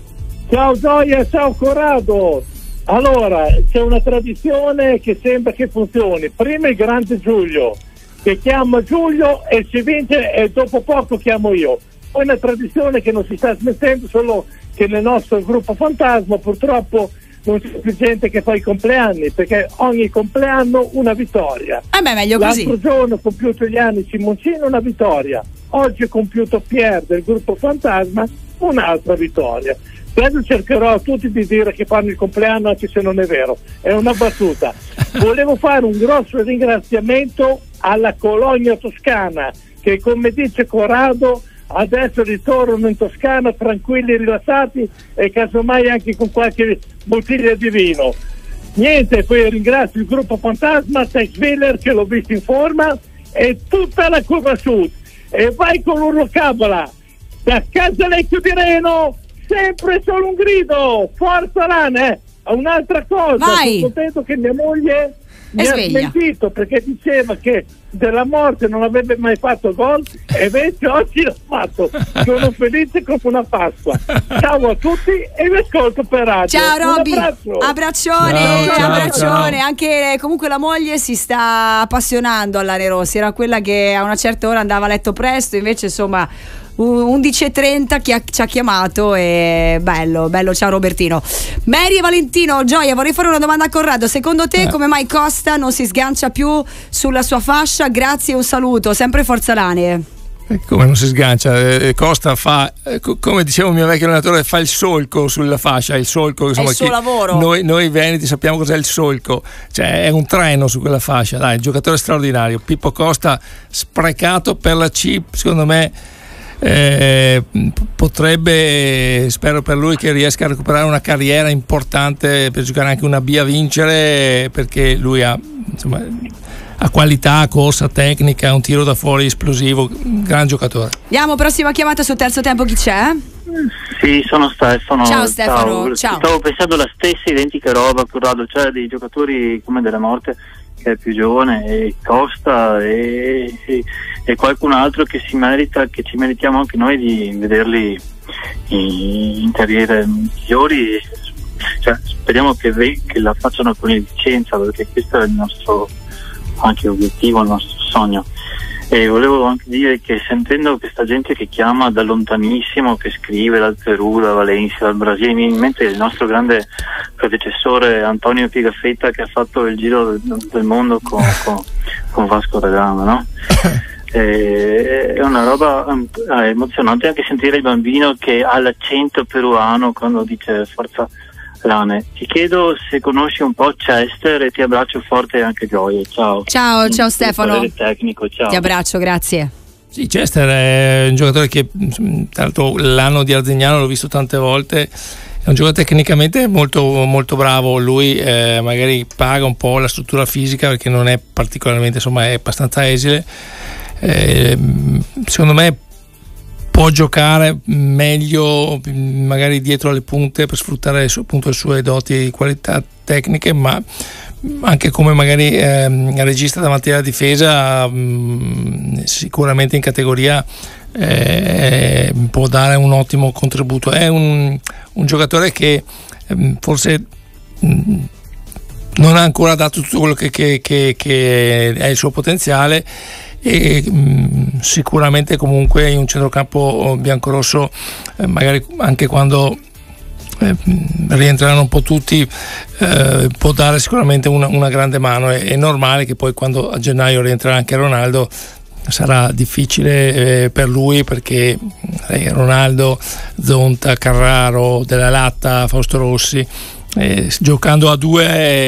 Ciao Gioia, ciao Corrado. Allora, c'è una tradizione che sembra che funzioni. Prima il grande Giulio, che chiama Giulio e si vince, e dopo poco chiamo io. Poi una tradizione che non si sta smettendo, solo che nel nostro gruppo Fantasma purtroppo non c'è più gente che fa i compleanni, perché ogni compleanno una vittoria. Eh beh, meglio così. L'altro giorno ho compiuto gli anni Simoncino, una vittoria. Oggi ho compiuto Pier del gruppo Fantasma, un'altra vittoria. Adesso cercherò a tutti di dire che fanno il compleanno, anche se non è vero, è una battuta. Volevo fare un grosso ringraziamento alla Colonia Toscana, che come dice Corrado adesso ritornano in Toscana tranquilli, rilassati, e casomai anche con qualche bottiglia di vino. Niente, poi ringrazio il gruppo Fantasma, Tex Wheeler che l'ho visto in forma, e tutta la curva sud. E vai con l'Urlo Cabola da Casalecchio di Reno, sempre solo un grido, Forza Lane. Eh. Un'altra cosa, vai. Sono contento che mia moglie mi ha sveglia. smentito, perché diceva che Della Morte non avrebbe mai fatto gol, e invece oggi l'ha fatto. Sono felice come una Pasqua. Ciao a tutti e vi ascolto per radio. Ciao Un Robby, abbraccio. abbraccione, Ciao, ciao, abbraccione. ciao. Anche comunque la moglie si sta appassionando all'Ane Rossi, era quella che a una certa ora andava a letto presto, invece insomma undici e trenta chi ha, ci ha chiamato, e bello, bello, ciao Robertino. Mary e Valentino, Gioia, vorrei fare una domanda a Corrado. Secondo te Eh. come mai Costa non si sgancia più sulla sua fascia? Grazie e un saluto, sempre Forza Lane. Come non si sgancia? Eh, Costa fa, eh, co- come diceva il mio vecchio allenatore, fa il solco sulla fascia, il solco, insomma, il suo chi- lavoro. Noi, noi veneti sappiamo cos'è il solco, cioè è un treno su quella fascia, dai, giocatore straordinario. Pippo Costa sprecato per la chip, secondo me. Eh, potrebbe, spero per lui che riesca a recuperare una carriera importante per giocare anche una B a vincere, perché lui ha, insomma, ha qualità, corsa, tecnica, un tiro da fuori esplosivo, un gran giocatore. Andiamo, prossima chiamata sul terzo tempo, chi c'è? Sì, sono Stefano. Ciao Stefano, ciao. Stavo pensando la stessa identica roba, Corrado, cioè dei giocatori come Della Morte, che è più giovane, e Costa e, e, e qualcun altro che si merita, che ci meritiamo anche noi di vederli in, in carriere migliori. Cioè, speriamo che, che la facciano con efficienza, perché questo è il nostro anche obiettivo, il nostro sogno. E volevo anche dire che sentendo questa gente che chiama da lontanissimo, che scrive dal Perù, da Valencia, dal Brasile, mi viene in mente il nostro grande predecessore Antonio Pigafetta, che ha fatto il giro del, del mondo con, con, con Vasco da Gama, no? E, è una roba eh, emozionante anche sentire il bambino che ha l'accento peruano quando dice Forza Lane. Ti chiedo se conosci un po' Chester, e ti abbraccio forte, e anche Gioia. Ciao. Ciao, ciao Stefano. Tecnico, ciao. Ti abbraccio, grazie. Sì, Chester è un giocatore che, tra l'altro, l'anno di Arzignano l'ho visto tante volte. È un giocatore tecnicamente molto, molto bravo. Lui eh, magari paga un po' la struttura fisica, perché non è particolarmente, insomma, è abbastanza esile. Eh, secondo me può giocare meglio magari dietro alle punte per sfruttare appunto le sue doti di qualità tecniche, ma anche come magari eh, regista davanti alla difesa mh, sicuramente in categoria eh, può dare un ottimo contributo. È un, un giocatore che eh, forse mh, non ha ancora dato tutto quello che, che, che, che è il suo potenziale, e mh, sicuramente comunque in un centrocampo biancorosso, eh, magari anche quando eh, rientreranno un po' tutti, eh, può dare sicuramente una, una grande mano. È, è normale che poi quando a gennaio rientrerà anche Ronaldo sarà difficile eh, per lui, perché eh, Ronaldo, Zonta, Carraro, Della Latta, Fausto Rossi, eh, giocando a due,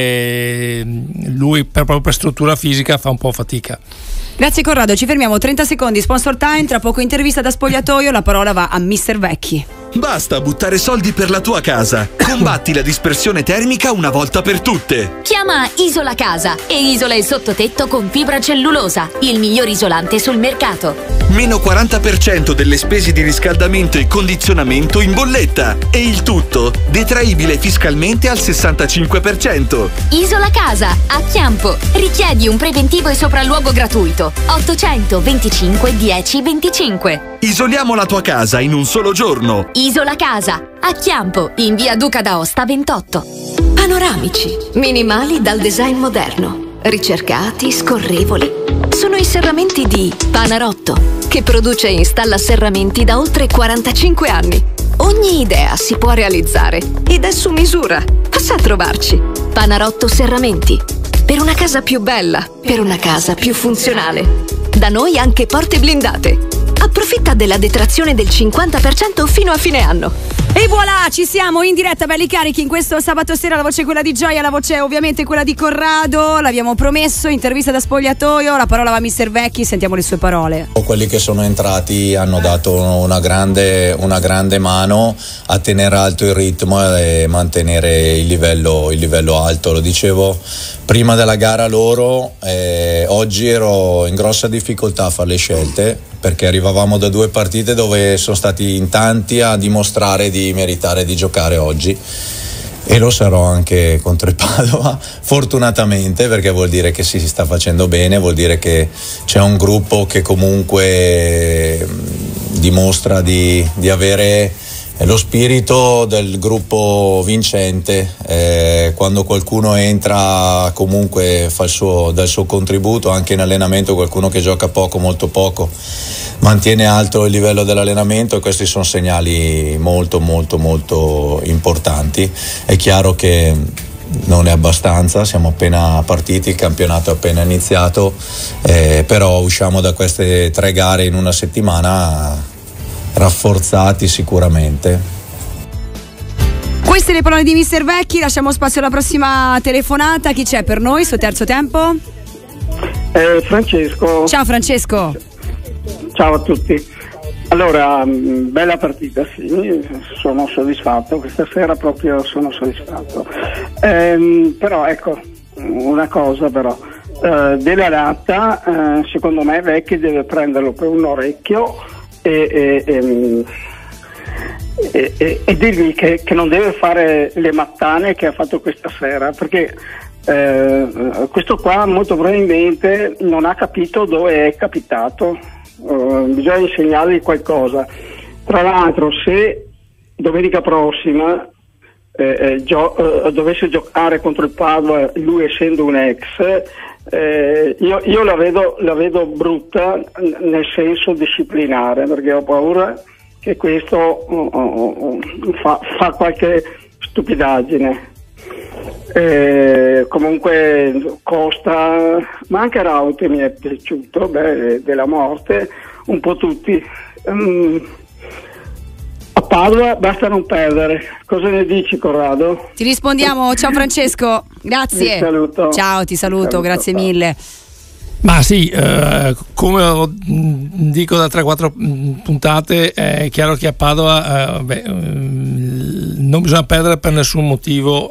eh, lui per, proprio per struttura fisica fa un po' fatica. Grazie Corrado, ci fermiamo trenta secondi, sponsor time, tra poco intervista da spogliatoio, la parola va a mister Vecchi. Basta buttare soldi per la tua casa. Combatti la dispersione termica una volta per tutte. Chiama Isola Casa e isola il sottotetto con fibra cellulosa, il miglior isolante sul mercato. Meno quaranta per cento delle spese di riscaldamento e condizionamento in bolletta. E il tutto detraibile fiscalmente al sessantacinque per cento. Isola Casa, a Chiampo. Richiedi un preventivo e sopralluogo gratuito. ottocento venticinque dieci venticinque. Isoliamo la tua casa in un solo giorno. Isola Casa, a Chiampo, in via Duca d'Aosta ventotto. Panoramici, minimali dal design moderno, ricercati, scorrevoli. Sono i serramenti di Panarotto, che produce e installa serramenti da oltre quarantacinque anni. Ogni idea si può realizzare ed è su misura. Passa a trovarci. Panarotto Serramenti. Per una casa più bella, per una casa più funzionale. Da noi anche porte blindate. Approfitta della detrazione del cinquanta per cento fino a fine anno. E voilà, ci siamo in diretta, belli carichi in questo sabato sera. La voce è quella di Gioia, la voce è ovviamente quella di Corrado. L'abbiamo promesso, intervista da spogliatoio. La parola va a mister Vecchi, sentiamo le sue parole. Quelli che sono entrati hanno dato una grande, una grande mano a tenere alto il ritmo e mantenere il livello, il livello alto. Lo dicevo prima della gara loro, eh, oggi ero in grossa difficoltà a fare le scelte, perché arrivavamo da due partite dove sono stati in tanti a dimostrare di meritare di giocare oggi, e lo sarò anche contro il Padova, fortunatamente, perché vuol dire che si sta facendo bene, vuol dire che c'è un gruppo che comunque dimostra di, di avere lo spirito del gruppo vincente. Eh, quando qualcuno entra comunque fa il suo, dà il suo contributo, anche in allenamento qualcuno che gioca poco, molto poco, mantiene alto il livello dell'allenamento, e questi sono segnali molto molto molto importanti. È chiaro che non è abbastanza, siamo appena partiti, il campionato è appena iniziato, eh, però usciamo da queste tre gare in una settimana rafforzati sicuramente. Queste le parole di mister Vecchi, lasciamo spazio alla prossima telefonata. Chi c'è per noi sul terzo tempo? Eh, Francesco. Ciao Francesco. Ciao a tutti. Allora, mh, bella partita, sì, sono soddisfatto, questa sera proprio sono soddisfatto. Ehm, però ecco, una cosa però, eh, Della Latta, eh, secondo me Vecchi deve prenderlo per un orecchio e, e, e, e, e, e dirgli che, che non deve fare le mattane che ha fatto questa sera, perché eh, questo qua molto probabilmente non ha capito dove è capitato. Uh, bisogna insegnargli qualcosa. Tra l'altro, se domenica prossima eh, eh, gio- eh, dovesse giocare contro il Padova, lui essendo un ex, eh, io, io la vedo, la vedo brutta nel senso disciplinare, perché ho paura che questo uh, uh, uh, fa, fa qualche stupidaggine. Eh, comunque Costa, ma anche Rauti mi è piaciuto, beh, della morte, un po' tutti. Um, a Padova basta non perdere. Cosa ne dici, Corrado? Ti rispondiamo, ciao Francesco, grazie. Ti saluto. Ciao, ti saluto, Ti saluto, grazie ciao. mille. Ma sì, eh, come dico da tre quattro puntate, è chiaro che a Padova eh, beh, non bisogna perdere per nessun motivo,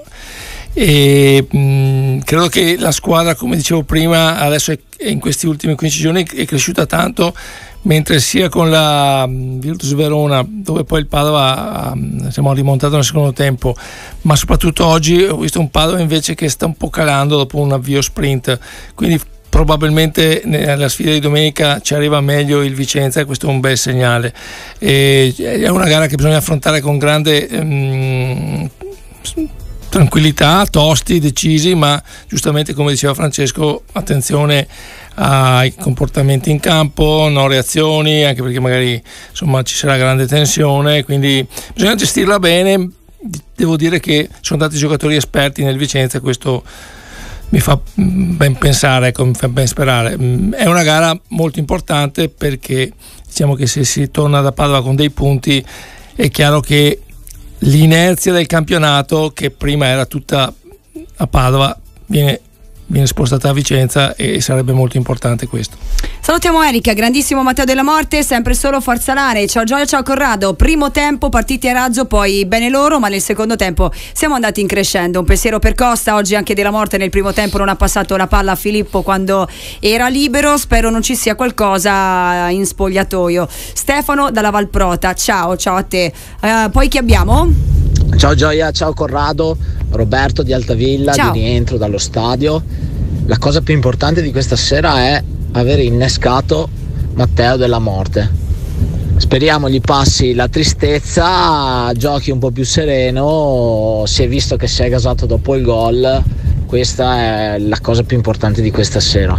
e mh, credo che la squadra, come dicevo prima, adesso è, è in questi ultimi quindici giorni è cresciuta tanto, mentre sia con la Virtus Verona, dove poi il Padova siamo rimontato nel secondo tempo, ma soprattutto oggi ho visto un Padova invece che sta un po' calando dopo un avvio sprint, quindi probabilmente nella sfida di domenica ci arriva meglio il Vicenza e questo è un bel segnale. E è una gara che bisogna affrontare con grande um, tranquillità, tosti, decisi, ma giustamente come diceva Francesco, attenzione ai comportamenti in campo, no reazioni, anche perché magari insomma ci sarà grande tensione, quindi bisogna gestirla bene. Devo dire che sono tanti giocatori esperti nel Vicenza e questo mi fa ben pensare, ecco, mi fa ben sperare. È una gara molto importante perché diciamo che se si torna da Padova con dei punti è chiaro che l'inerzia del campionato, che prima era tutta a Padova, viene, viene spostata a Vicenza e sarebbe molto importante questo. Salutiamo Erika, grandissimo Matteo Della Morte, sempre solo Forza Lane. Ciao Gioia, ciao Corrado. Primo tempo partiti a razzo, poi bene loro, ma nel secondo tempo siamo andati in crescendo. Un pensiero per Costa, oggi anche Della Morte nel primo tempo non ha passato la palla a Filippo quando era libero, spero non ci sia qualcosa in spogliatoio. Stefano dalla Valprota, ciao, ciao a te. Uh, poi chi abbiamo? Ciao Gioia, ciao Corrado, Roberto di Altavilla, ciao. Di rientro dallo stadio. La cosa più importante di questa sera è aver innescato Matteo Della Morte. Speriamo gli passi la tristezza, giochi un po' più sereno, si è visto che si è gasato dopo il gol, questa è la cosa più importante di questa sera.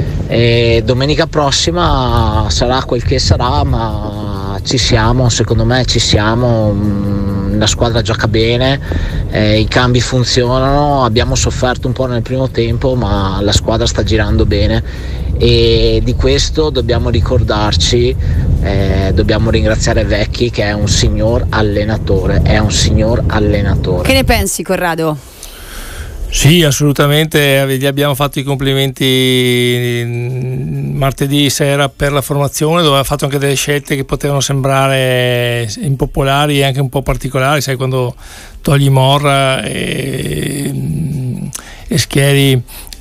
E domenica prossima sarà quel che sarà, ma ci siamo, secondo me ci siamo. La squadra gioca bene, eh, i cambi funzionano, abbiamo sofferto un po' nel primo tempo, ma la squadra sta girando bene e di questo dobbiamo ricordarci, eh, dobbiamo ringraziare Vecchi che è un signor allenatore, è un signor allenatore. Che ne pensi, Corrado? Sì, assolutamente, gli abbiamo fatto i complimenti martedì sera per la formazione, dove ha fatto anche delle scelte che potevano sembrare impopolari e anche un po' particolari, sai, quando togli Morra e, e schieri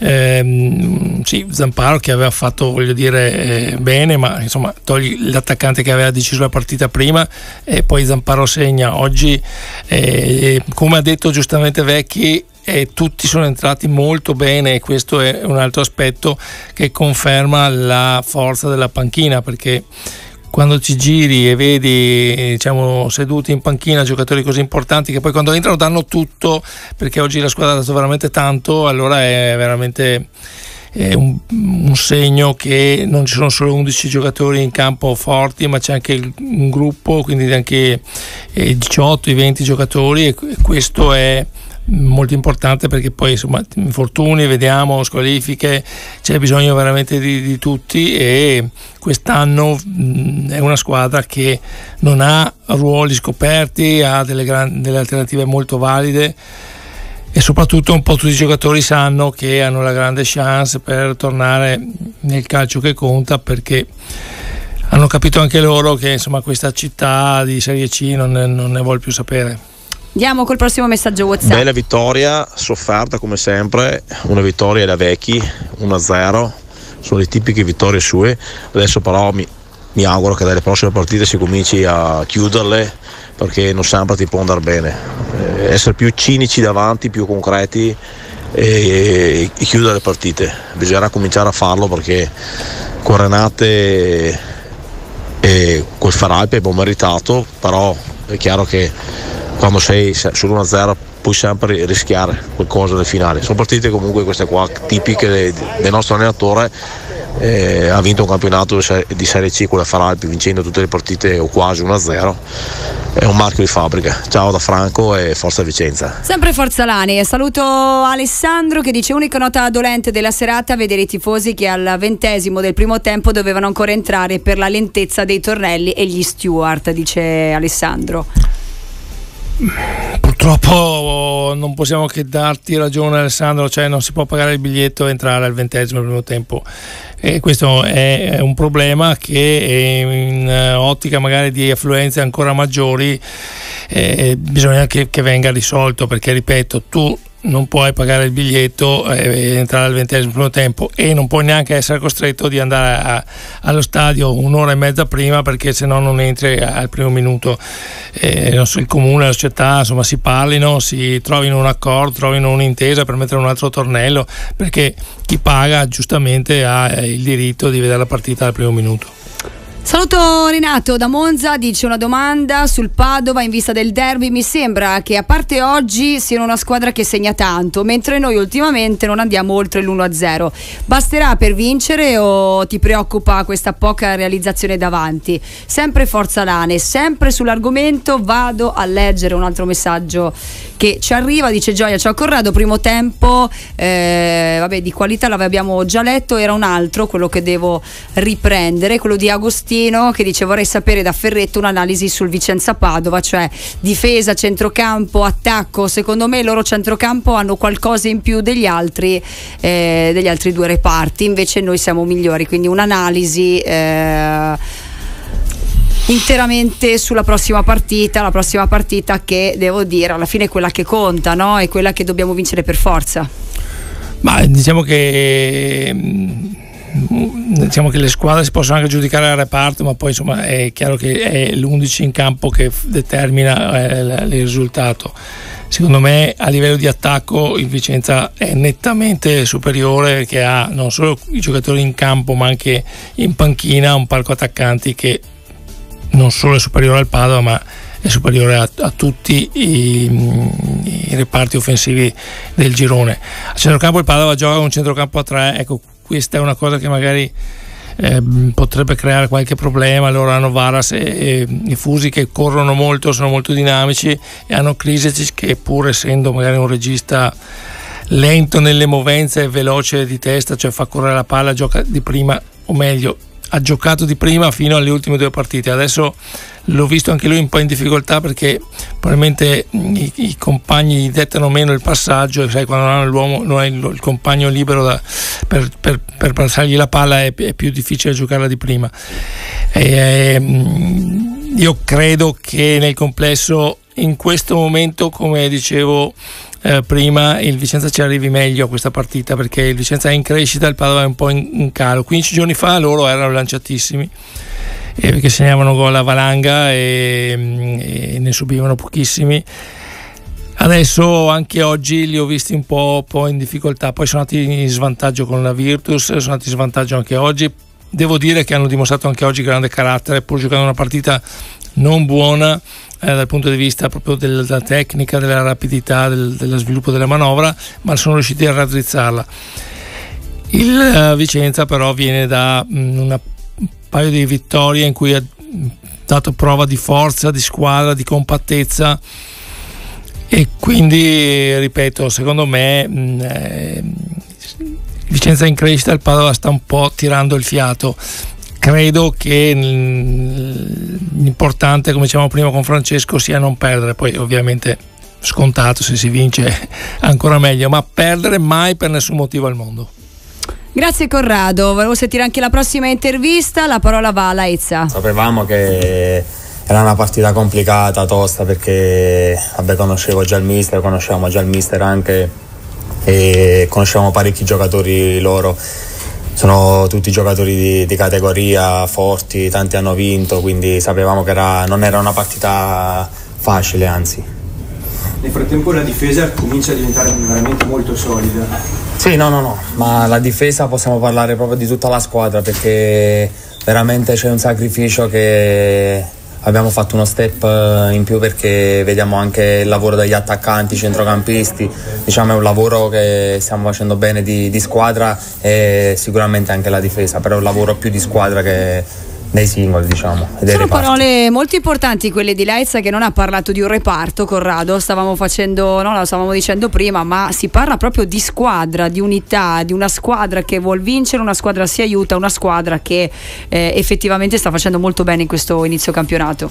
ehm, sì, Zamparo, che aveva fatto, voglio dire, eh, bene, ma insomma togli l'attaccante che aveva deciso la partita prima e poi Zamparo segna. Oggi, eh, come ha detto giustamente Vecchi, e tutti sono entrati molto bene e questo è un altro aspetto che conferma la forza della panchina, perché quando ci giri e vedi, diciamo, seduti in panchina giocatori così importanti che poi quando entrano danno tutto, perché oggi la squadra ha dato veramente tanto, allora è veramente è un, un segno che non ci sono solo undici giocatori in campo forti, ma c'è anche il, un gruppo, quindi anche i diciotto, i venti giocatori, e questo è molto importante, perché poi insomma infortuni, vediamo, squalifiche, c'è bisogno veramente di, di tutti, e quest'anno mh, è una squadra che non ha ruoli scoperti, ha delle, gran, delle alternative molto valide e soprattutto un po' tutti i giocatori sanno che hanno la grande chance per tornare nel calcio che conta, perché hanno capito anche loro che insomma questa città di Serie C non ne, non ne vuol più sapere. Andiamo col prossimo messaggio WhatsApp. Bella vittoria, sofferta come sempre, una vittoria da Vecchi, uno a zero, sono le tipiche vittorie sue. Adesso però mi, mi auguro che dalle prossime partite si cominci a chiuderle, perché non sempre ti può andare bene. Eh, essere più cinici davanti, più concreti e, e chiudere le partite. Bisognerà cominciare a farlo, perché con Renate e col Faralpi abbiamo meritato, però è chiaro che quando sei sull'uno a zero puoi sempre rischiare qualcosa nel finale. Sono partite comunque queste qua tipiche de, de, del nostro allenatore. Eh, ha vinto un campionato di Serie C con la Faralpi, vincendo tutte le partite o quasi uno a zero. È un marchio di fabbrica. Ciao da Franco e forza Vicenza. Sempre Forza Lane. Saluto Alessandro che dice: unica nota dolente della serata, vedere i tifosi che al ventesimo del primo tempo dovevano ancora entrare per la lentezza dei tornelli e gli steward, dice Alessandro. Purtroppo non possiamo che darti ragione, Alessandro, cioè non si può pagare il biglietto e entrare al ventesimo del primo tempo, e questo è un problema che in ottica magari di affluenze ancora maggiori eh, bisogna che, che venga risolto, perché ripeto, tu non puoi pagare il biglietto e entrare al ventesimo primo tempo, e non puoi neanche essere costretto di andare a, allo stadio un'ora e mezza prima, perché se no non entri al primo minuto. Eh, non so, il comune, la società, insomma, si parlino, si trovino un accordo, trovino un'intesa per mettere un altro tornello, perché chi paga giustamente ha il diritto di vedere la partita al primo minuto. Saluto Renato da Monza, dice una domanda sul Padova in vista del derby. Mi sembra che a parte oggi siano una squadra che segna tanto, mentre noi ultimamente non andiamo oltre l'uno a zero. Basterà per vincere o ti preoccupa questa poca realizzazione davanti? Sempre forza Lane. Sempre sull'argomento vado a leggere un altro messaggio che ci arriva, dice Gioia: ciao Corrado, primo tempo eh, vabbè, di qualità l'abbiamo già letto, era un altro quello che devo riprendere, quello di Agostino, che dice: vorrei sapere da Ferretto un'analisi sul Vicenza Padova, cioè difesa, centrocampo, attacco. Secondo me il loro centrocampo hanno qualcosa in più degli altri eh, degli altri due reparti, invece noi siamo migliori, quindi un'analisi eh, interamente sulla prossima partita, la prossima partita che devo dire alla fine è quella che conta, no? È quella che dobbiamo vincere per forza. Ma diciamo che diciamo che le squadre si possono anche giudicare al reparto, ma poi insomma è chiaro che è l'undici in campo che determina eh, il risultato. Secondo me a livello di attacco il Vicenza è nettamente superiore, perché ha non solo i giocatori in campo ma anche in panchina un parco attaccanti che non solo è superiore al Padova, ma è superiore a, a tutti i, i reparti offensivi del girone. A centrocampo il Padova gioca con un centrocampo a tre, ecco, questa è una cosa che magari eh, potrebbe creare qualche problema. Loro hanno Varas e, e, e Fusi che corrono molto, sono molto dinamici, e hanno Krisecic che, pur essendo magari un regista lento nelle movenze e veloce di testa, cioè fa correre la palla, gioca di prima, o meglio ha giocato di prima fino alle ultime due partite. Adesso l'ho visto anche lui un po' in difficoltà, perché probabilmente i, i compagni gli dettano meno il passaggio, e sai, quando non hanno l'uomo, non hai il, il compagno libero da, per, per, per passargli la palla è, è più difficile giocarla di prima. E, io credo che nel complesso in questo momento, come dicevo eh, prima, il Vicenza ci arrivi meglio a questa partita, perché il Vicenza è in crescita, il Padova è un po' in, in calo. quindici giorni fa loro erano lanciatissimi, eh, perché segnavano gol a valanga e, e ne subivano pochissimi. Adesso anche oggi li ho visti un po', po' in difficoltà, poi sono andati in svantaggio con la Virtus, sono andati in svantaggio anche oggi. Devo dire che hanno dimostrato anche oggi grande carattere, pur giocando una partita non buona eh, dal punto di vista proprio del, della tecnica, della rapidità, del, dello sviluppo della manovra, ma sono riusciti a raddrizzarla. Il uh, Vicenza però viene da mh, una, un paio di vittorie in cui ha dato prova di forza, di squadra, di compattezza, e quindi, ripeto, secondo me mh, eh, Vicenza in crescita, il Padova sta un po' tirando il fiato. Credo che l'importante, come dicevamo prima con Francesco, sia non perdere. Poi ovviamente scontato, se si vince ancora meglio, ma perdere mai per nessun motivo al mondo. Grazie Corrado, volevo sentire anche la prossima intervista, la parola va a Laizza. Sapevamo che era una partita complicata, tosta, perché vabbè, conoscevo già il mister, conoscevamo già il mister anche, e conoscevamo parecchi giocatori loro. Sono tutti giocatori di, di categoria, forti, tanti hanno vinto, quindi sapevamo che era, non era una partita facile, anzi. Nel frattempo la difesa comincia a diventare veramente molto solida. Sì, no, no, no, ma la difesa possiamo parlare proprio di tutta la squadra, perché veramente c'è un sacrificio che abbiamo fatto uno step in più, perché vediamo anche il lavoro degli attaccanti, centrocampisti, diciamo è un lavoro che stiamo facendo bene di, di squadra, e sicuramente anche la difesa, però è un lavoro più di squadra che dei singoli, diciamo. E dei Sono reparti. Parole molto importanti quelle di Laizza, che non ha parlato di un reparto, Corrado, stavamo facendo, no, lo stavamo dicendo prima, ma si parla proprio di squadra, di unità, di una squadra che vuol vincere, una squadra si aiuta, una squadra che eh, effettivamente sta facendo molto bene in questo inizio campionato.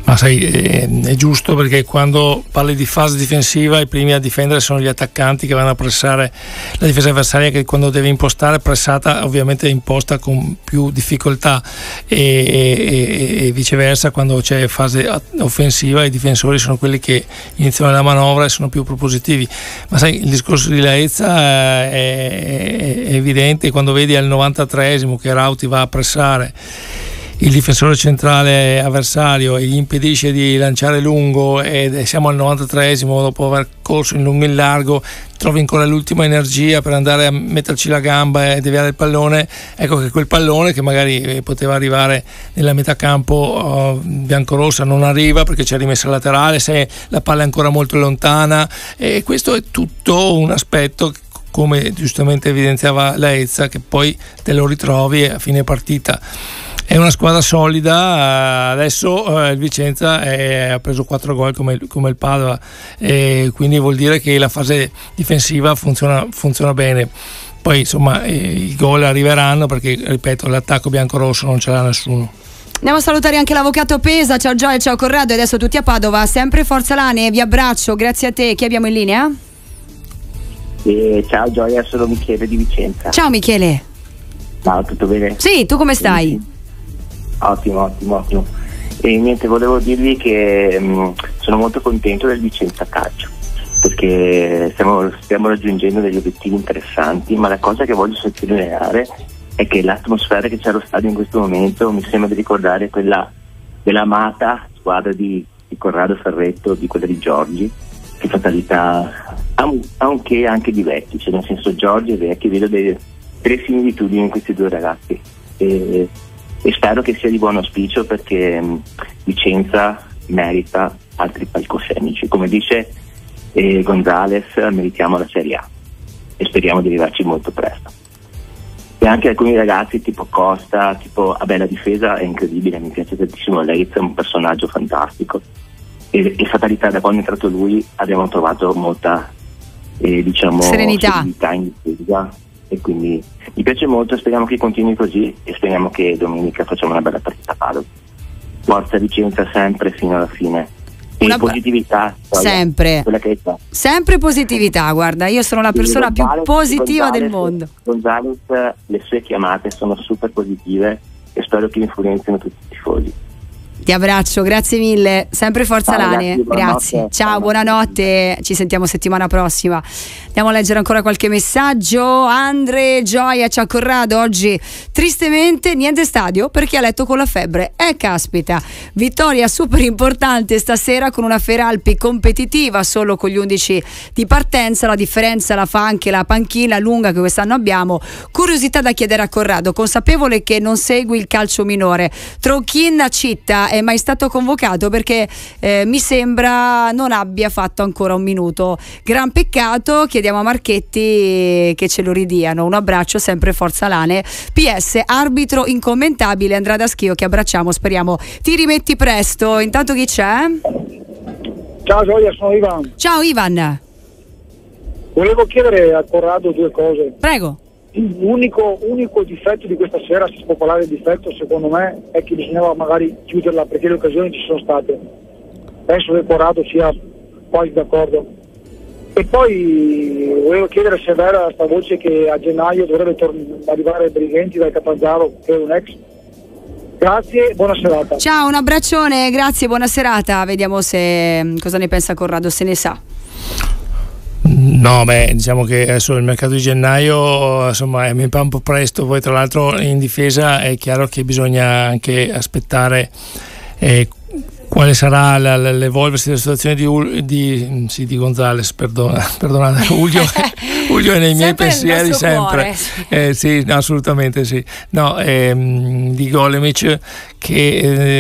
Ma sai, è, è giusto, perché quando parli di fase difensiva i primi a difendere sono gli attaccanti, che vanno a pressare la difesa avversaria, che quando deve impostare pressata ovviamente imposta con più difficoltà, e, e, e viceversa quando c'è fase offensiva i difensori sono quelli che iniziano la manovra e sono più propositivi. Ma sai, il discorso di Laezza è, è evidente quando vedi al novantatreesimo che Rauti va a pressare il difensore centrale avversario e gli impedisce di lanciare lungo, e siamo al novantatreesimo dopo aver corso in lungo e in largo, trovi ancora l'ultima energia per andare a metterci la gamba e deviare il pallone. Ecco che quel pallone, che magari poteva arrivare nella metà campo uh, biancorossa, non arriva perché c'è rimessa laterale, se la palla è ancora molto lontana, e questo è tutto un aspetto, come giustamente evidenziava Laezza, che poi te lo ritrovi a fine partita. È una squadra solida, adesso eh, il Vicenza è, ha preso quattro gol come, come il Padova, e quindi vuol dire che la fase difensiva funziona, funziona bene. Poi insomma eh, i gol arriveranno, perché ripeto, l'attacco biancorosso non ce l'ha nessuno. Andiamo a salutare anche l'avvocato Pesa. Ciao Gioia, ciao Corrado, e adesso tutti a Padova. Sempre Forza Lane, vi abbraccio, grazie a te. Chi abbiamo in linea? Eh, ciao Gioia, sono Michele di Vicenza. Ciao Michele. Ciao, tutto bene? Sì, tu come stai? Sì. Ottimo, ottimo, ottimo. E niente, volevo dirvi che mh, sono molto contento del Vicenza Calcio, perché stiamo, stiamo raggiungendo degli obiettivi interessanti, ma la cosa che voglio sottolineare è che l'atmosfera che c'è allo stadio in questo momento mi sembra di ricordare quella dell'amata squadra di, di Corrado Ferretto, di quella di Giorgi. Che fatalità, anche, anche di vecchi, cioè nel senso Giorgi e vecchi, vedo delle, delle similitudini in questi due ragazzi. E, e spero che sia di buon auspicio, perché mh, Vicenza merita altri palcoscenici, come dice eh, Gonzales, meritiamo la Serie A e speriamo di arrivarci molto presto. E anche alcuni ragazzi tipo Costa, tipo vabbè, la difesa è incredibile, mi piace tantissimo Leitz, è un personaggio fantastico, e, e fatalità, da quando è entrato lui abbiamo trovato molta eh, diciamo serenità. serenità in difesa, e quindi mi piace molto, speriamo che continui così e speriamo che domenica facciamo una bella partita a Padova. Forza Vicenza sempre fino alla fine. E Una positività sempre quella che è sempre positività, guarda, io sono la persona più positiva del mondo. Gonzales, le sue chiamate sono super positive e spero che influenzino tutti i tifosi. Ti abbraccio, grazie mille, sempre Forza Ciao, Lane, ragazzi, grazie, ciao, buonanotte, ci sentiamo settimana prossima. Andiamo a leggere ancora qualche messaggio. Andre, Gioia, ciao Corrado, oggi tristemente niente stadio perché ha letto con la febbre. Eh caspita, vittoria super importante stasera con una Feralpi competitiva solo con gli undici di partenza, la differenza la fa anche la panchina lunga che quest'anno abbiamo. Curiosità da chiedere a Corrado, consapevole che non segui il calcio minore, Tronchin Citta è mai stato convocato? Perché eh, mi sembra non abbia fatto ancora un minuto, gran peccato, chiediamo a Marchetti che ce lo ridiano. Un abbraccio, sempre Forza Lane. P S arbitro incommentabile Andrada Schio, che abbracciamo, speriamo ti rimetti presto. Intanto chi c'è? Ciao Gioia, sono Ivan. Ciao Ivan. Volevo chiedere a Corrado due cose. Prego. L'unico unico difetto di questa sera, se si può parlare di difetto, secondo me, è che bisognava magari chiuderla, perché le occasioni ci sono state. Penso che Corrado sia quasi d'accordo. E poi volevo chiedere se è vera sta voce che a gennaio dovrebbe tor- arrivare Brighenti dal Catanzaro, che è un ex. Grazie, buona serata. Ciao, un abbraccione, grazie, buona serata. Vediamo se cosa ne pensa Corrado, se ne sa. No, beh, diciamo che adesso il mercato di gennaio insomma è un po' presto, poi tra l'altro in difesa è chiaro che bisogna anche aspettare eh, quale sarà la, la, l'evolversi della situazione di, di, sì, di Gonzales, perdona, perdonate, Julio, Julio è nei miei pensieri sempre, eh, sì, no, assolutamente sì, no, ehm, di Golemic che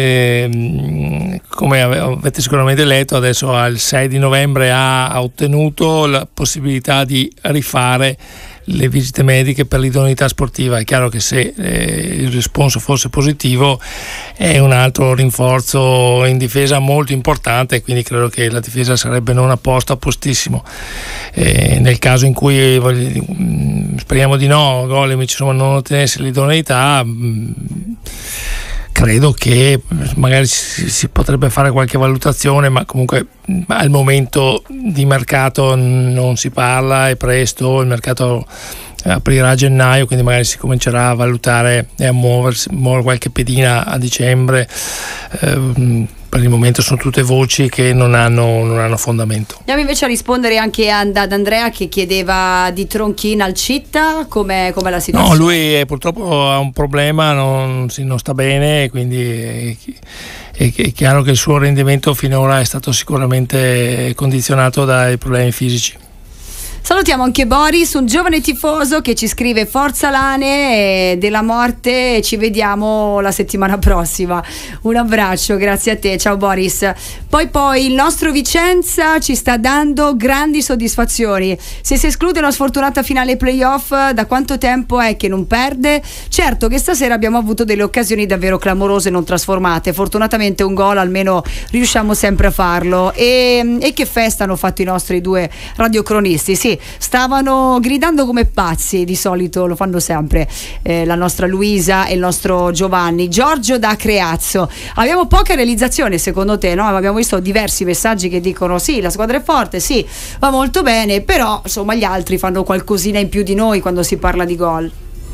eh, come avete sicuramente letto adesso al sei di novembre ha, ha ottenuto la possibilità di rifare le visite mediche per l'idoneità sportiva. È chiaro che se eh, il responso fosse positivo è un altro rinforzo in difesa molto importante, quindi credo che la difesa sarebbe non a posto, a postissimo. Eh, nel caso in cui voglio, speriamo di no, Golemic insomma non ottenesse l'idoneità, mh, credo che magari si, si potrebbe fare qualche valutazione, ma comunque al momento di mercato non si parla, è presto, il mercato aprirà a gennaio, quindi magari si comincerà a valutare e a muoversi, muovere qualche pedina a dicembre. Eh, per il momento sono tutte voci che non hanno, non hanno fondamento. Andiamo invece a rispondere anche ad Andrea che chiedeva di Tronkin al Città, com'è, com'è la situazione? No, lui è, purtroppo ha un problema, non, non sta bene, quindi è, è, è chiaro che il suo rendimento finora è stato sicuramente condizionato dai problemi fisici. Salutiamo anche Boris, un giovane tifoso che ci scrive forza Lane e della morte, e ci vediamo la settimana prossima. Un abbraccio, grazie a te, ciao Boris. Poi poi il nostro Vicenza ci sta dando grandi soddisfazioni. Se si esclude una sfortunata finale playoff, da quanto tempo è che non perde? Certo che stasera abbiamo avuto delle occasioni davvero clamorose non trasformate, fortunatamente un gol almeno riusciamo sempre a farlo. E, e che festa hanno fatto i nostri due radiocronisti, sì, stavano gridando come pazzi, di solito lo fanno sempre, eh, la nostra Luisa e il nostro Giovanni. Giorgio da Creazzo, abbiamo poca realizzazione secondo te, no? Abbiamo visto diversi messaggi che dicono sì, la squadra è forte, sì, va molto bene, però insomma gli altri fanno qualcosina in più di noi quando si parla di gol.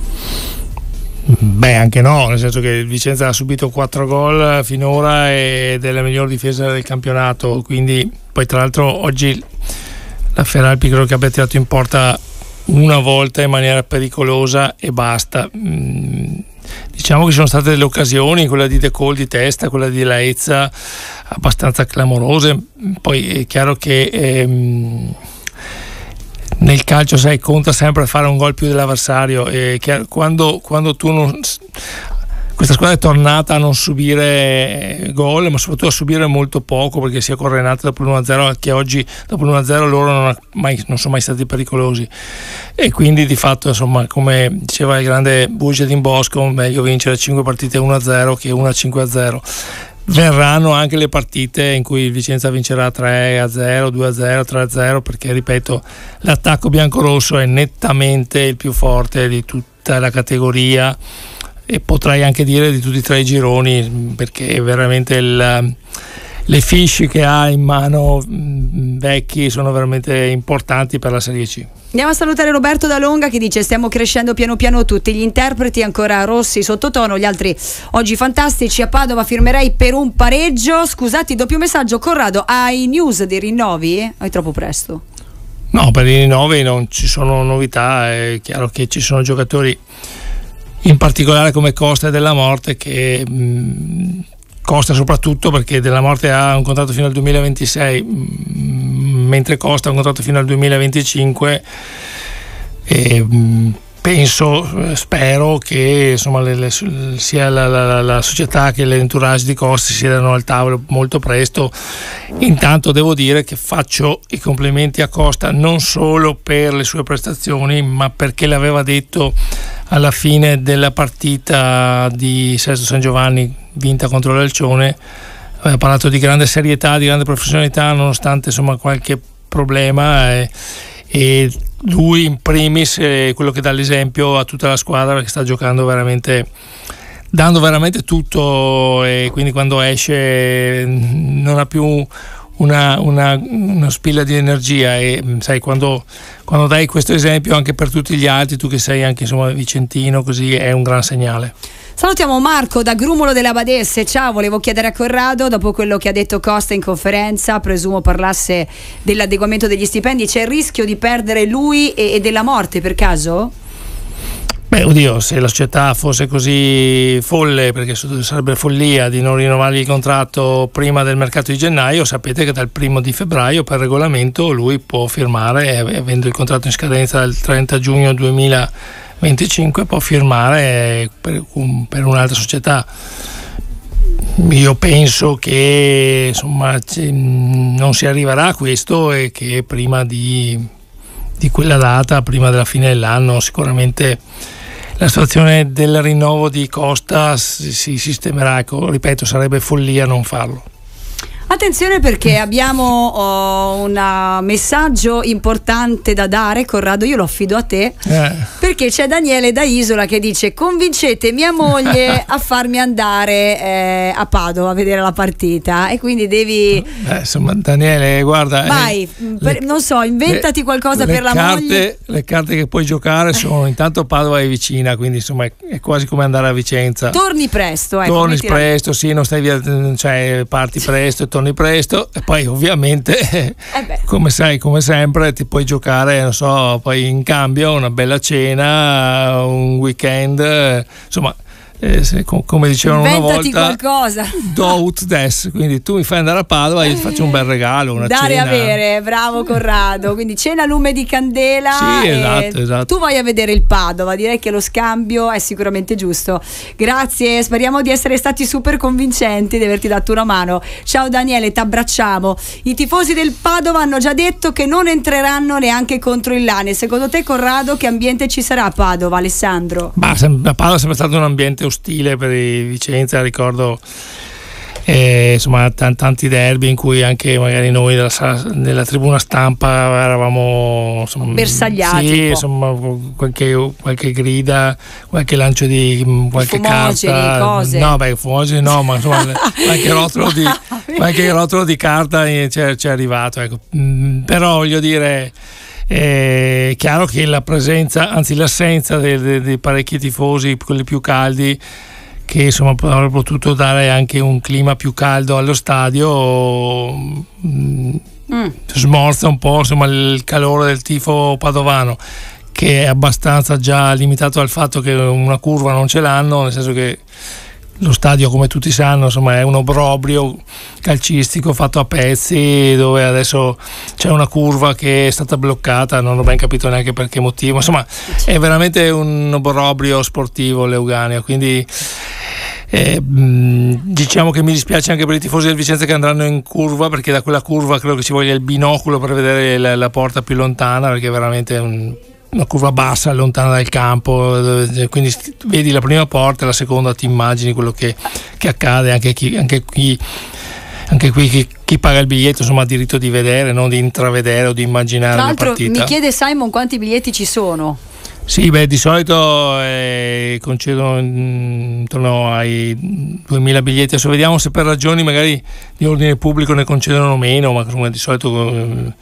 Beh, anche no, nel senso che il Vicenza ha subito quattro gol finora ed è la miglior difesa del campionato, quindi poi tra l'altro oggi la Feralpi credo che abbia tirato in porta una volta in maniera pericolosa e basta. Mm, diciamo che ci sono state delle occasioni, quella di De Col di testa, quella di Laezza, abbastanza clamorose. Poi è chiaro che ehm, nel calcio, sai, conta sempre fare un gol più dell'avversario, e chiaro, quando, quando tu non... Questa squadra è tornata a non subire gol, ma soprattutto a subire molto poco, perché sia con Renate dopo l'uno a zero che oggi dopo l'uno a zero loro non, mai, non sono mai stati pericolosi, e quindi di fatto, insomma, come diceva il grande Bugia d'Imbosco, meglio vincere cinque partite uno a zero che una cinque a zero. Verranno anche le partite in cui il Vicenza vincerà tre a zero, due a zero, tre a zero, perché ripeto, l'attacco biancorosso è nettamente il più forte di tutta la categoria, e potrei anche dire di tutti e tre i gironi, perché veramente il, le fiche che ha in mano Vecchi sono veramente importanti per la Serie C. Andiamo a salutare Roberto da Longa che dice: stiamo crescendo piano piano tutti, gli interpreti ancora rossi sottotono, gli altri oggi fantastici. A Padova firmerei per un pareggio. Scusati, doppio messaggio. Corrado, hai news dei rinnovi? O è troppo presto? No, per i rinnovi non ci sono novità, è chiaro che ci sono giocatori in particolare come Costa e Della Morte, che mh, Costa soprattutto perché Della Morte ha un contratto fino al duemilaventisei, mh, mentre Costa ha un contratto fino al duemilaventicinque, e mh, penso, spero che insomma le, le, sia la, la, la società che l'entourage di Costa si siedano al tavolo molto presto. Intanto devo dire che faccio i complimenti a Costa non solo per le sue prestazioni, ma perché l'aveva detto alla fine della partita di Sesto San Giovanni vinta contro l'Alcione, aveva parlato di grande serietà, di grande professionalità, nonostante insomma qualche problema, e, e lui in primis è quello che dà l'esempio a tutta la squadra, che sta giocando veramente, dando veramente tutto, e quindi quando esce non ha più una, una, una spilla di energia, e sai, quando, quando dai questo esempio anche per tutti gli altri, tu che sei anche insomma vicentino, così è un gran segnale. Salutiamo Marco da Grumulo delle Abadesse. Ciao, volevo chiedere a Corrado, dopo quello che ha detto Costa in conferenza, presumo parlasse dell'adeguamento degli stipendi, c'è il rischio di perdere lui e, e Della Morte per caso? Beh, oddio, se la società fosse così folle, perché sarebbe follia di non rinnovargli il contratto prima del mercato di gennaio, sapete che dal primo di febbraio per regolamento lui può firmare, avendo il contratto in scadenza dal trenta giugno duemilaventicinque, può firmare per, per un'altra società. Io penso che insomma non si arriverà a questo, e che prima di, di quella data, prima della fine dell'anno, sicuramente la situazione del rinnovo di Costa si sistemerà. Ecco, ripeto, sarebbe follia non farlo. Attenzione perché abbiamo oh, un messaggio importante da dare, Corrado, io lo affido a te, eh. perché c'è Daniele da Isola che dice: convincete mia moglie a farmi andare eh, a Padova a vedere la partita, e quindi devi Beh, insomma, Daniele, guarda, vai, eh, per, le, non so, inventati le, qualcosa le per la carte, moglie. Le carte che puoi giocare sono intanto Padova è vicina, quindi insomma è, è quasi come andare a Vicenza. Torni presto, ecco, torni mettila... presto, sì, non stai via, cioè parti presto e torni presto, e poi ovviamente eh come sai, come sempre ti puoi giocare, non so, poi in cambio una bella cena, un weekend, insomma. Eh, se, com- come dicevano inventati una volta, qualcosa. do ut des, quindi tu mi fai andare a Padova e io ti faccio un bel regalo, una dare cena. a avere, bravo Corrado, quindi cena, lume di candela. Sì, e esatto, esatto. Tu vai a vedere il Padova, direi che lo scambio è sicuramente giusto. Grazie, speriamo di essere stati super convincenti, di averti dato una mano. Ciao Daniele, ti abbracciamo. I tifosi del Padova hanno già detto che non entreranno neanche contro il Lane. Secondo te, Corrado, che ambiente ci sarà a Padova, Alessandro? Ma a Padova è sempre stato un ambiente ostile per i Vicenza, ricordo eh, insomma t- tanti derby in cui anche magari noi della, della tribuna stampa eravamo insomma, bersagliati, sì, insomma qualche, qualche grida, qualche lancio di qualche fumogeni, carta, cose. no beh fumogeni no, ma insomma qualche rotolo di qualche rotolo di carta c'è, c'è arrivato, ecco. Mm, però voglio dire, è chiaro che la presenza, anzi l'assenza di parecchi tifosi, quelli più caldi, che insomma avrebbero potuto dare anche un clima più caldo allo stadio, mm. smorza un po' insomma il calore del tifo padovano, che è abbastanza già limitato al fatto che una curva non ce l'hanno, nel senso che lo stadio, come tutti sanno, insomma, è un obbrobrio calcistico fatto a pezzi, dove adesso c'è una curva che è stata bloccata, non ho ben capito neanche per che motivo, insomma è veramente un obbrobrio sportivo l'Euganeo, quindi eh, diciamo che mi dispiace anche per i tifosi del Vicenza che andranno in curva, perché da quella curva credo che ci voglia il binocolo per vedere la, la porta più lontana, perché è veramente un una curva bassa, lontana dal campo, quindi vedi la prima porta e la seconda ti immagini quello che, che accade. Anche, chi, anche qui, anche qui chi, chi paga il biglietto insomma ha diritto di vedere, non di intravedere o di immaginare Tra la l'altro partita. Mi chiede Simon quanti biglietti ci sono. Sì, beh, di solito eh, concedono intorno ai duemila biglietti, adesso vediamo se per ragioni magari di ordine pubblico ne concedono meno, ma insomma, di solito eh,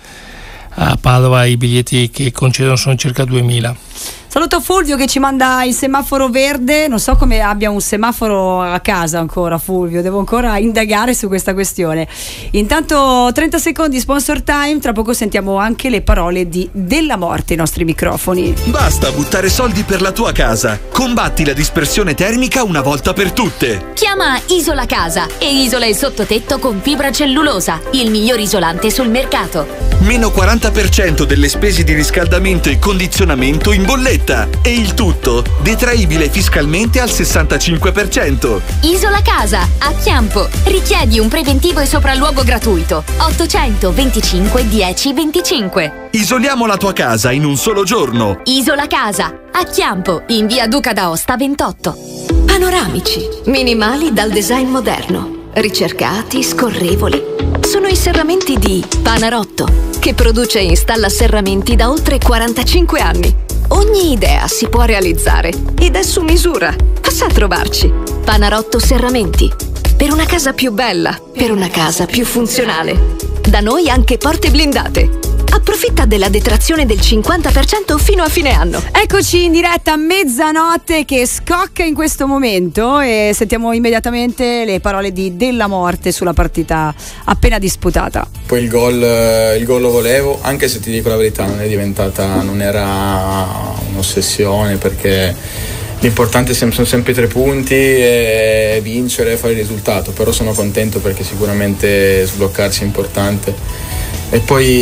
a Padova i biglietti che concedono sono circa duemila. Saluto Fulvio che ci manda il semaforo verde, non so come abbia un semaforo a casa ancora Fulvio, devo ancora indagare su questa questione. Intanto trenta secondi sponsor time, tra poco sentiamo anche le parole di Della Morte ai nostri microfoni. Basta buttare soldi per la tua casa, combatti la dispersione termica una volta per tutte. Chiama Isola Casa e isola il sottotetto con fibra cellulosa, il miglior isolante sul mercato. Meno quaranta per cento delle spese di riscaldamento e condizionamento in bolletta, e il tutto detraibile fiscalmente al sessantacinque per cento. Isola Casa, a Chiampo. Richiedi un preventivo e sopralluogo gratuito. ottocentoventicinque dieci venticinque. Isoliamo la tua casa in un solo giorno. Isola Casa, a Chiampo, in via Duca d'Aosta ventotto. Panoramici, minimali dal design moderno, ricercati, scorrevoli. Sono i serramenti di Panarotto, che produce e installa serramenti da oltre quarantacinque anni. Ogni idea si può realizzare ed è su misura. Passa a trovarci. Panarotto Serramenti. Per una casa più bella, per una casa più funzionale. Da noi anche porte blindate. Approfitta della detrazione del cinquanta per cento fino a fine anno. Eccoci in diretta a mezzanotte che scocca in questo momento e sentiamo immediatamente le parole di Della Morte sulla partita appena disputata. Poi il gol, il gol lo volevo, anche se ti dico la verità non è diventata, non era un'ossessione, perché l'importante sono sempre i tre punti e vincere e fare il risultato, però sono contento perché sicuramente sbloccarsi è importante. E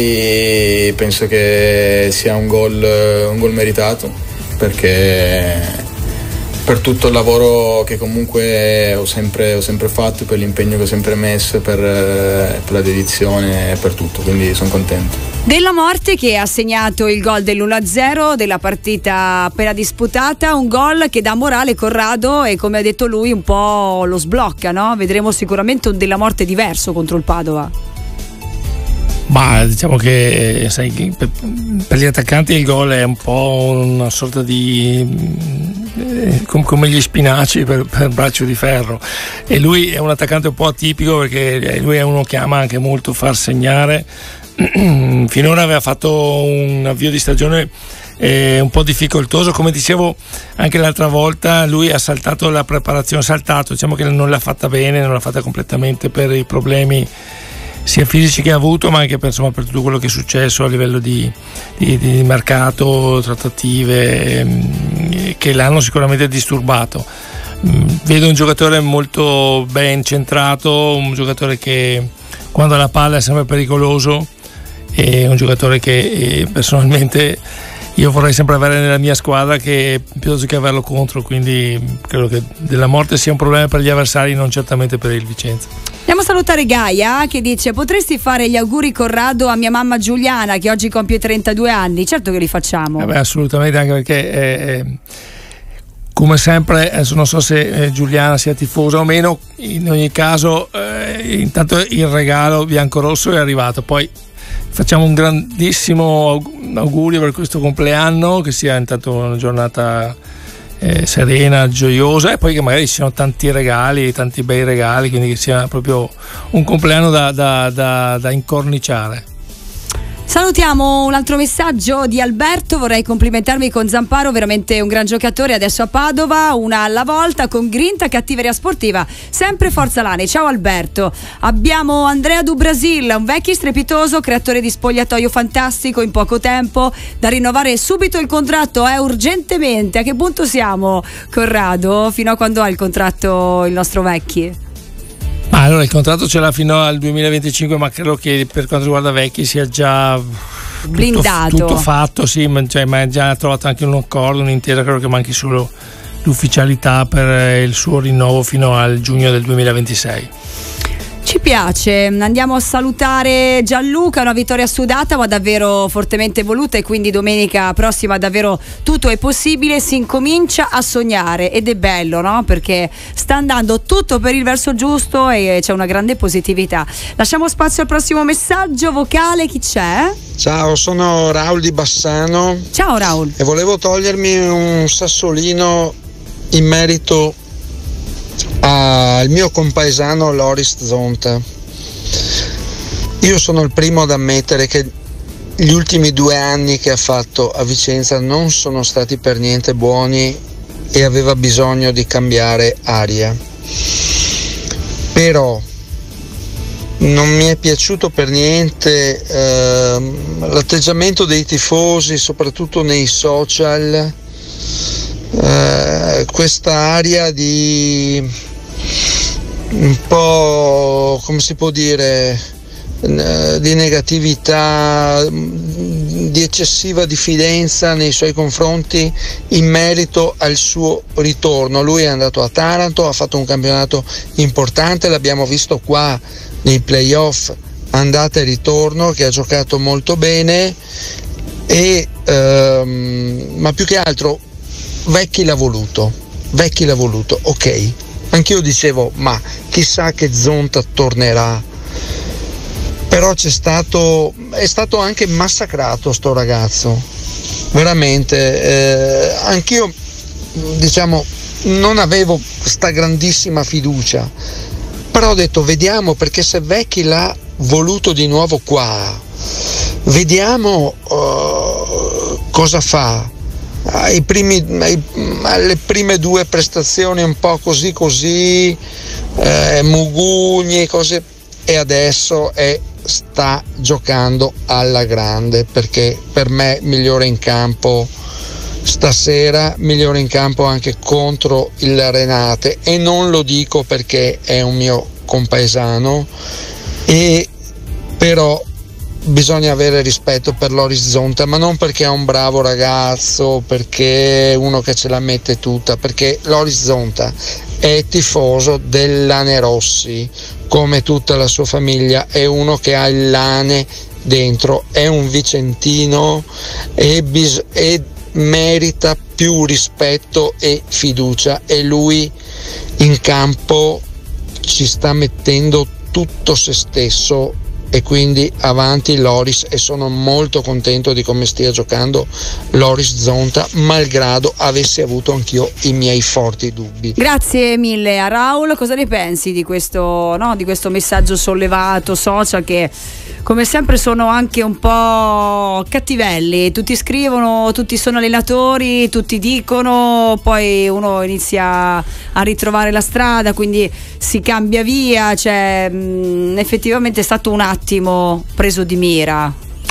poi penso che sia un gol, un gol meritato, perché per tutto il lavoro che comunque ho sempre, ho sempre fatto, per l'impegno che ho sempre messo, per, per la dedizione e per tutto, quindi sono contento. Della Morte che ha segnato il gol dell'uno a zero della partita appena disputata, un gol che dà morale Corrado e, come ha detto lui, un po' lo sblocca, no? Vedremo sicuramente un Della Morte diverso contro il Padova. Ma diciamo che sai, per, per gli attaccanti il gol è un po' una sorta di eh, come gli spinaci per, per braccio di ferro, e lui è un attaccante un po' atipico perché lui è uno che ama anche molto far segnare. Finora aveva fatto un avvio di stagione eh, un po' difficoltoso, come dicevo anche l'altra volta. Lui ha saltato la preparazione, saltato, diciamo che non l'ha fatta bene, non l'ha fatta completamente per i problemi sia fisici che ha avuto, ma anche per, insomma, per tutto quello che è successo a livello di, di, di mercato, trattative, ehm, che l'hanno sicuramente disturbato. Vedo un giocatore molto ben centrato, un giocatore che quando ha la palla è sempre pericoloso, e un giocatore che eh, personalmente io vorrei sempre avere nella mia squadra, che piuttosto che averlo contro, quindi credo che Della Morte sia un problema per gli avversari, non certamente per il Vicenza. Andiamo a salutare Gaia che dice: potresti fare gli auguri Corrado a mia mamma Giuliana che oggi compie trentadue anni? Certo che li facciamo. Eh beh, assolutamente, anche perché eh, eh, come sempre adesso non so se eh, Giuliana sia tifosa o meno, in ogni caso eh, intanto il regalo bianco-rosso è arrivato, poi facciamo un grandissimo augurio per questo compleanno, che sia intanto una giornata eh, serena, gioiosa, e poi che magari ci siano tanti regali, tanti bei regali, quindi che sia proprio un compleanno da, da, da, da incorniciare. Salutiamo un altro messaggio di Alberto: vorrei complimentarmi con Zamparo, veramente un gran giocatore, adesso a Padova, una alla volta, con grinta, cattiveria sportiva, sempre forza Lane. Ciao Alberto. Abbiamo Andrea Du Brasil, un vecchio strepitoso, creatore di spogliatoio fantastico in poco tempo, da rinnovare subito il contratto, eh, urgentemente. A che punto siamo, Corrado? Fino a quando ha il contratto il nostro Vecchi? Ah, allora il contratto ce l'ha fino al duemilaventicinque, ma credo che per quanto riguarda Vecchi sia già blindato, tutto, tutto fatto, sì, ma, cioè, ma è già trovato anche un accordo, un'intesa, credo che manchi solo l'ufficialità per il suo rinnovo fino al giugno del duemilaventisei. Ci piace. Andiamo a salutare Gianluca, una vittoria sudata ma davvero fortemente voluta, e quindi domenica prossima davvero tutto è possibile, si incomincia a sognare ed è bello, no? Perché sta andando tutto per il verso giusto e c'è una grande positività. Lasciamo spazio al prossimo messaggio vocale, chi c'è? Ciao, sono Raul di Bassano. Ciao Raul. E volevo togliermi un sassolino in merito al mio compaesano Loris Zonta. Io sono il primo ad ammettere che gli ultimi due anni che ha fatto a Vicenza non sono stati per niente buoni e aveva bisogno di cambiare aria, però non mi è piaciuto per niente eh, l'atteggiamento dei tifosi, soprattutto nei social, eh, questa aria di un po', come si può dire, di negatività, di eccessiva diffidenza nei suoi confronti in merito al suo ritorno. Lui è andato a Taranto, ha fatto un campionato importante, l'abbiamo visto qua nei playoff andata e ritorno, che ha giocato molto bene, e ehm, ma più che altro Vecchi l'ha voluto, Vecchi l'ha voluto, ok. Anch'io dicevo, ma chissà che Zonta tornerà, però c'è stato, è stato anche massacrato sto ragazzo, veramente. Eh, anch'io, diciamo, non avevo sta grandissima fiducia, però ho detto vediamo, perché se Vecchi l'ha voluto di nuovo qua, vediamo uh, cosa fa. Ai primi, ai, alle prime due prestazioni un po' così così, eh, mugugni, cose, e adesso è, sta giocando alla grande, perché per me migliore in campo stasera, migliore in campo anche contro il Renate, e non lo dico perché è un mio compaesano, e però bisogna avere rispetto per Loris Zonta, ma non perché è un bravo ragazzo, perché è uno che ce la mette tutta, perché Loris Zonta è tifoso del Lanerossi come tutta la sua famiglia, è uno che ha il Lane dentro, è un vicentino e, bis- e merita più rispetto e fiducia, e lui in campo ci sta mettendo tutto se stesso, e quindi avanti Loris, e sono molto contento di come stia giocando Loris Zonta, malgrado avessi avuto anch'io i miei forti dubbi. Grazie mille a Raul. Cosa ne pensi di questo, no, di questo messaggio sollevato social, che come sempre sono anche un po' cattivelli, tutti scrivono, tutti sono allenatori, tutti dicono, poi uno inizia a ritrovare la strada, quindi si cambia via, cioè mh, effettivamente è stato un attimo preso di mira.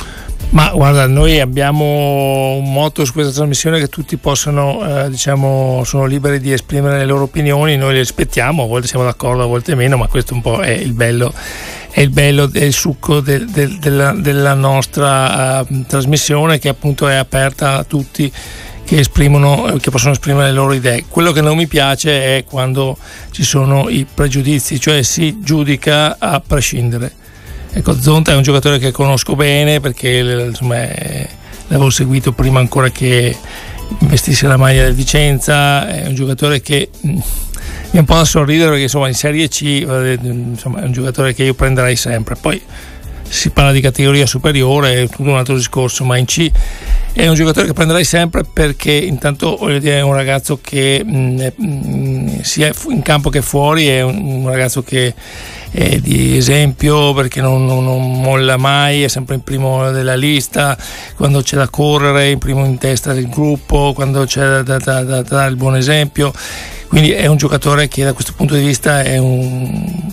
Ma guarda, noi abbiamo un motto su questa trasmissione, che tutti possono, eh, diciamo, sono liberi di esprimere le loro opinioni, noi le rispettiamo, a volte siamo d'accordo, a volte meno, ma questo un po' è il bello, è il bello del succo del, del, della, della nostra uh, trasmissione, che appunto è aperta a tutti, che esprimono, che possono esprimere le loro idee. Quello che non mi piace è quando ci sono i pregiudizi, cioè si giudica a prescindere. Ecco, Zonta è un giocatore che conosco bene, perché insomma l'avevo seguito prima ancora che vestisse la maglia del Vicenza, è un giocatore che mi è un po' da sorridere, perché insomma in Serie C insomma, è un giocatore che io prenderei sempre. Poi si parla di categoria superiore, è tutto un altro discorso, ma in C è un giocatore che prenderei sempre, perché intanto voglio dire, è un ragazzo che mh, mh, sia in campo che fuori è un, un ragazzo che è di esempio, perché non, non, non molla mai, è sempre in primo della lista, quando c'è da correre in primo in testa del gruppo, quando c'è da dare da, il buon esempio, quindi è un giocatore che da questo punto di vista è un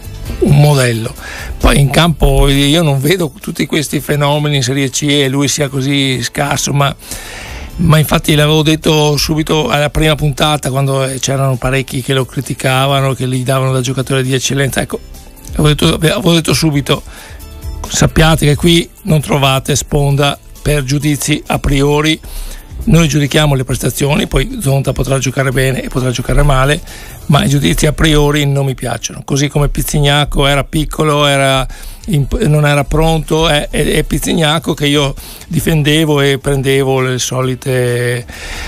un modello. Poi in campo io non vedo tutti questi fenomeni in Serie C e lui sia così scarso, ma, ma infatti l'avevo detto subito alla prima puntata, quando c'erano parecchi che lo criticavano, che gli davano da giocatore di eccellenza. Ecco, avevo detto, avevo detto subito, sappiate che qui non trovate sponda per giudizi a priori. Noi giudichiamo le prestazioni, poi Zonta potrà giocare bene e potrà giocare male, ma i giudizi a priori non mi piacciono. Così come Pizzignaco era piccolo, era non era pronto, è, è Pizzignaco che io difendevo e prendevo le solite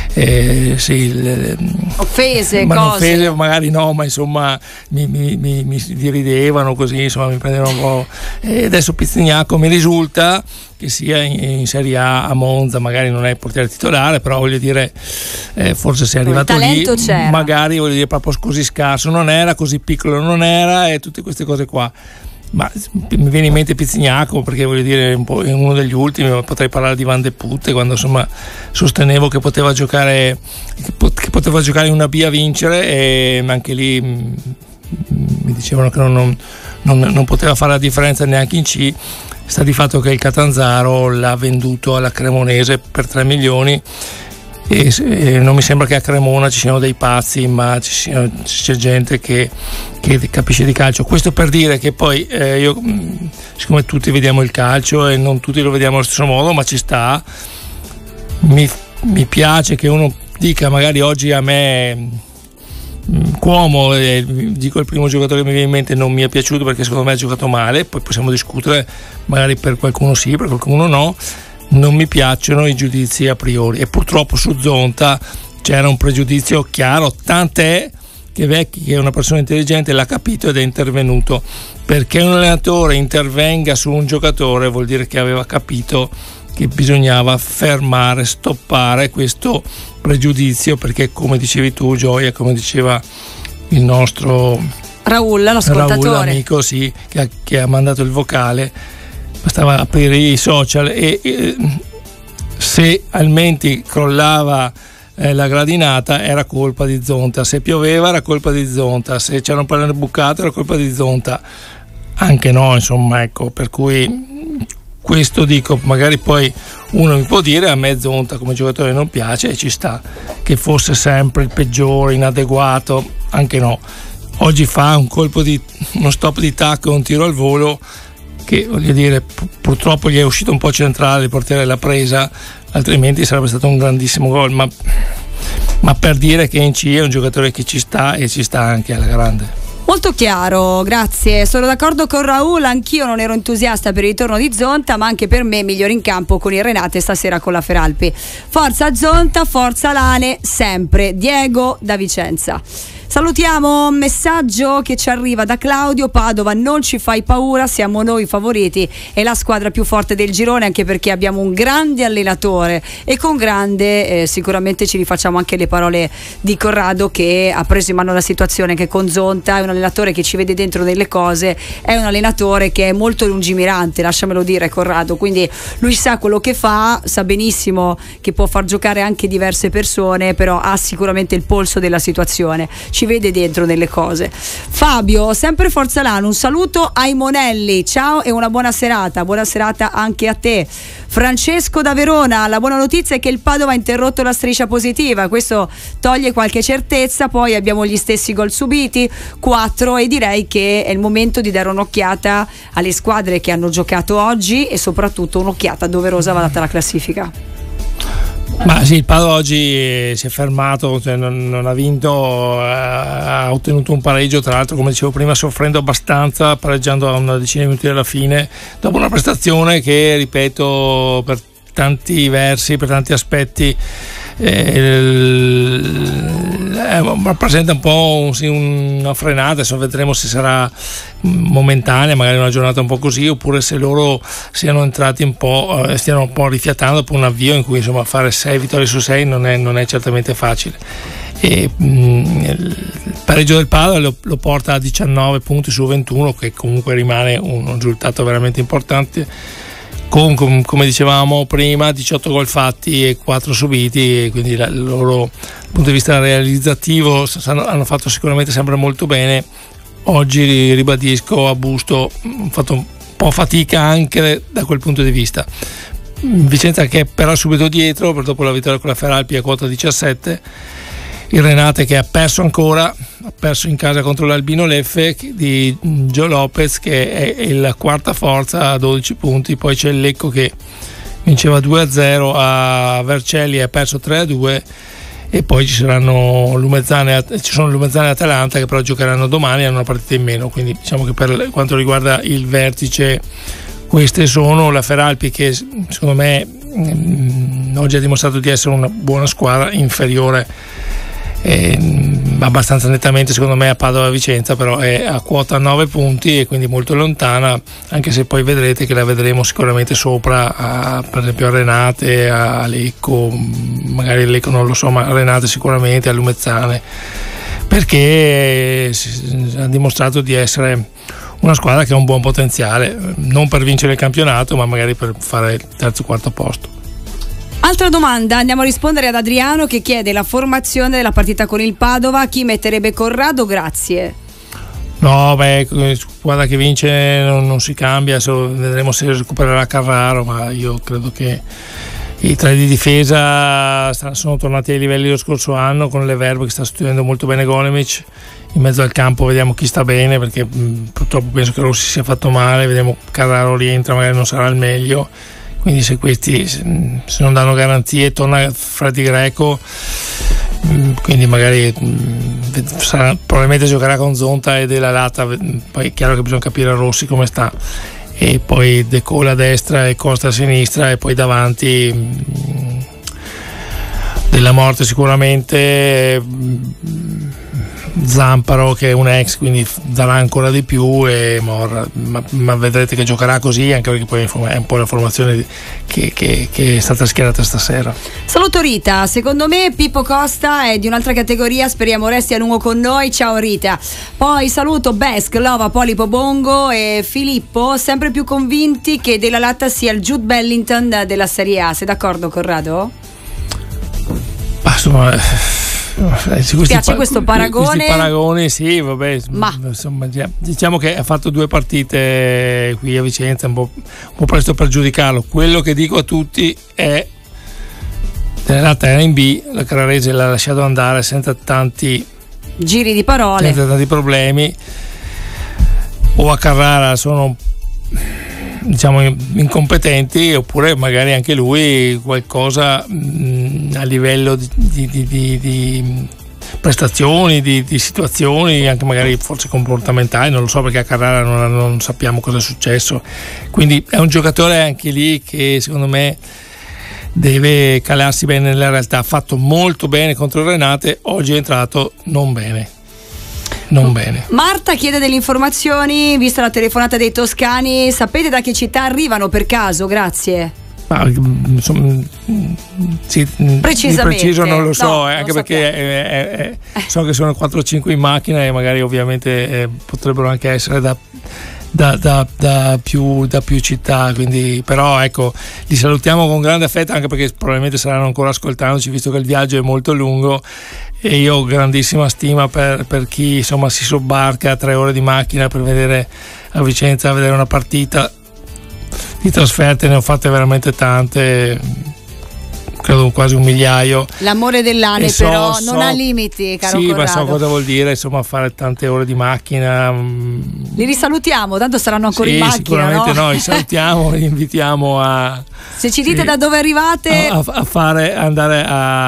eh, sì, le, offese, ma cose. offese magari no, ma insomma mi, mi, mi, mi deridevano così, insomma mi prendevano un po'. E adesso Pizzignaco mi risulta che sia in, in Serie A a Monza, magari non è il portiere titolare, però voglio dire eh, forse se è arrivato lì c'era. Magari voglio dire proprio così scarso non era, così piccolo non era, e tutte queste cose qua. Ma mi viene in mente Pizzignaco, perché voglio dire un po' è uno degli ultimi, ma potrei parlare di Van de Putte, quando insomma sostenevo che poteva giocare che poteva giocare in una B a vincere, e anche lì mi dicevano che non, non, non, non poteva fare la differenza neanche in C. Sta di fatto che il Catanzaro l'ha venduto alla Cremonese per tre milioni, e, e non mi sembra che a Cremona ci siano dei pazzi, ma ci siano, c'è gente che, che capisce di calcio. Questo per dire che poi eh, io, siccome tutti vediamo il calcio e non tutti lo vediamo allo stesso modo, ma ci sta, mi, mi piace che uno dica magari oggi a me Cuomo, eh, dico il primo giocatore che mi viene in mente, non mi è piaciuto perché secondo me ha giocato male, poi possiamo discutere, magari per qualcuno sì, per qualcuno no. Non mi piacciono i giudizi a priori, e purtroppo su Zonta c'era un pregiudizio chiaro, tant'è che Vecchi, che è una persona intelligente, l'ha capito ed è intervenuto. Perché un allenatore intervenga su un giocatore vuol dire che aveva capito che bisognava fermare, stoppare questo pregiudizio, perché come dicevi tu Gioia, come diceva il nostro Raul, l'ascoltatore Raul, amico, sì, che ha, che ha mandato il vocale, bastava aprire i social e, e se al Menti crollava eh, la gradinata era colpa di Zonta, se pioveva era colpa di Zonta, se c'era un pallone bucato era colpa di Zonta, anche no, insomma, ecco, per cui questo dico, magari poi uno mi può dire a me Zonta come giocatore non piace, e ci sta, che fosse sempre il peggiore, inadeguato, anche no. Oggi fa un colpo di uno stop di tacco, un tiro al volo che voglio dire pu- purtroppo gli è uscito un po' centrale, il portiere l'ha presa, altrimenti sarebbe stato un grandissimo gol, ma, ma per dire che N'Ci è un giocatore che ci sta e ci sta anche alla grande. Molto chiaro, grazie. Sono d'accordo con Raul, anch'io non ero entusiasta per il ritorno di Zonta, ma anche per me migliore in campo con il Renate stasera con la Feralpi. Forza Zonta, forza Lane, sempre. Diego da Vicenza. Salutiamo un messaggio che ci arriva da Claudio. Padova, non ci fai paura, siamo noi i favoriti e la squadra più forte del girone, anche perché abbiamo un grande allenatore e con grande eh, sicuramente ci rifacciamo anche le parole di Corrado, che ha preso in mano la situazione, che con Zonta è un allenatore che ci vede dentro delle cose, è un allenatore che è molto lungimirante, lasciamelo dire Corrado, quindi lui sa quello che fa, sa benissimo che può far giocare anche diverse persone, però ha sicuramente il polso della situazione, ci vede dentro delle cose. Fabio, sempre Forza Lano, un saluto ai Monelli, ciao e una buona serata. Buona serata anche a te. Francesco da Verona, la buona notizia è che il Padova ha interrotto la striscia positiva, questo toglie qualche certezza, poi abbiamo gli stessi gol subiti, quattro, e direi che è il momento di dare un'occhiata alle squadre che hanno giocato oggi e soprattutto un'occhiata doverosa va data la classifica. Ma sì, il Padova oggi si è fermato, cioè non, non ha vinto, ha ottenuto un pareggio, tra l'altro come dicevo prima soffrendo abbastanza, pareggiando a una decina di minuti dalla fine, dopo una prestazione che, ripeto, per tanti versi, per tanti aspetti eh, rappresenta un po' un, una frenata. Adesso vedremo se sarà momentanea, magari una giornata un po' così, oppure se loro siano entrati un po', eh, stiano un po' rifiatando dopo un avvio in cui insomma fare sei vittorie su sei non è, non è certamente facile. E, mh, il pareggio del Padova lo, lo porta a diciannove punti su ventuno, che comunque rimane un, un risultato veramente importante. Con, com, come dicevamo prima, diciotto gol fatti e quattro subiti, e quindi la, il loro dal punto di vista realizzativo sanno, hanno fatto sicuramente sempre molto bene. Oggi ribadisco, a Busto ho fatto un po' fatica anche da quel punto di vista. Vicenza che è però subito dietro, per dopo la vittoria con la Feralpi a quota diciassette, il Renate che ha perso ancora, ha perso in casa contro l'Albino Leffe di Gio Lopez, che è la quarta forza a dodici punti. Poi c'è il Lecco che vinceva due a zero a Vercelli e ha perso tre a due, e poi ci saranno Lumezzane, ci sono Lumezzane e Atalanta che però giocheranno domani, hanno una partita in meno, quindi diciamo che per quanto riguarda il vertice queste sono. La Feralpi che secondo me mh, oggi ha dimostrato di essere una buona squadra, inferiore Eh, abbastanza nettamente secondo me a Padova e Vicenza, però è a quota nove punti e quindi molto lontana, anche se poi vedrete che la vedremo sicuramente sopra a, per esempio a Renate, a Lecco, magari Lecco non lo so, ma a Renate sicuramente, a Lumezzane, perché ha dimostrato di essere una squadra che ha un buon potenziale, non per vincere il campionato ma magari per fare il terzo o quarto posto. Altra domanda, andiamo a rispondere ad Adriano che chiede la formazione della partita con il Padova, chi metterebbe Corrado? Grazie. No, beh, squadra che vince non, non si cambia, so, vedremo se recupererà Carraro, ma io credo che i tre di difesa sono tornati ai livelli dello scorso anno, con Leverbo che sta studiando molto bene Golemic. In mezzo al campo vediamo chi sta bene, perché mh, purtroppo penso che Rossi sia fatto male, vediamo Carraro rientra, magari non sarà il meglio. Quindi se questi se non danno garanzie torna Freddy Greco, quindi magari sarà, probabilmente giocherà con Zonta e Della Lata, poi è chiaro che bisogna capire Rossi come sta, e poi De Cole a destra e Costa a sinistra, e poi davanti Della Morte sicuramente, Zamparo che è un ex, quindi darà ancora di più, e Morra, ma, ma vedrete che giocherà così, anche perché poi è un po' la formazione che, che, che è stata schierata stasera. Saluto Rita, secondo me Pippo Costa è di un'altra categoria, speriamo resti a lungo con noi, ciao Rita. Poi saluto Besk, Lova, Polipo Bongo e Filippo, sempre più convinti che Della Latta sia il Jude Bellingham della Serie A, sei d'accordo Corrado? Ma insomma, Ti piace questo paragone? Questi paragoni, sì, vabbè, ma insomma, diciamo che ha fatto due partite qui a Vicenza, un po', un po' presto per giudicarlo. Quello che dico a tutti è la terra in B, la Carrarese l'ha lasciato andare senza tanti giri di parole, senza tanti problemi. O a Carrara sono diciamo incompetenti, oppure magari anche lui qualcosa mh, a livello di, di, di, di, di prestazioni, di, di situazioni, anche magari forse comportamentali, non lo so, perché a Carrara non, non sappiamo cosa è successo. Quindi è un giocatore anche lì che secondo me deve calarsi bene nella realtà. Ha fatto molto bene contro il Renate, oggi è entrato non bene. Non bene. Marta chiede delle informazioni, vista la telefonata dei toscani, sapete da che città arrivano per caso? Grazie. Ma, insomma, sì, precisamente preciso non lo so, no, eh, anche lo perché eh, eh, so che sono quattro o cinque in macchina e magari ovviamente eh, potrebbero anche essere da, da, da, da, più, da più città, quindi, però ecco, li salutiamo con grande affetto, anche perché probabilmente saranno ancora ascoltandoci, visto che il viaggio è molto lungo. E io ho grandissima stima per, per chi insomma si sobbarca tre ore di macchina per vedere a Vicenza, vedere una partita. Di trasferte ne ho fatte veramente tante, credo quasi un migliaio. L'amore dell'Ane so, però so, non ha limiti, caro sì, Corrado. ma so cosa vuol dire insomma fare tante ore di macchina. Li risalutiamo, tanto saranno ancora sì, in macchina, sicuramente no? no, li salutiamo, li invitiamo a se ci dite sì, da dove arrivate a, a fare, andare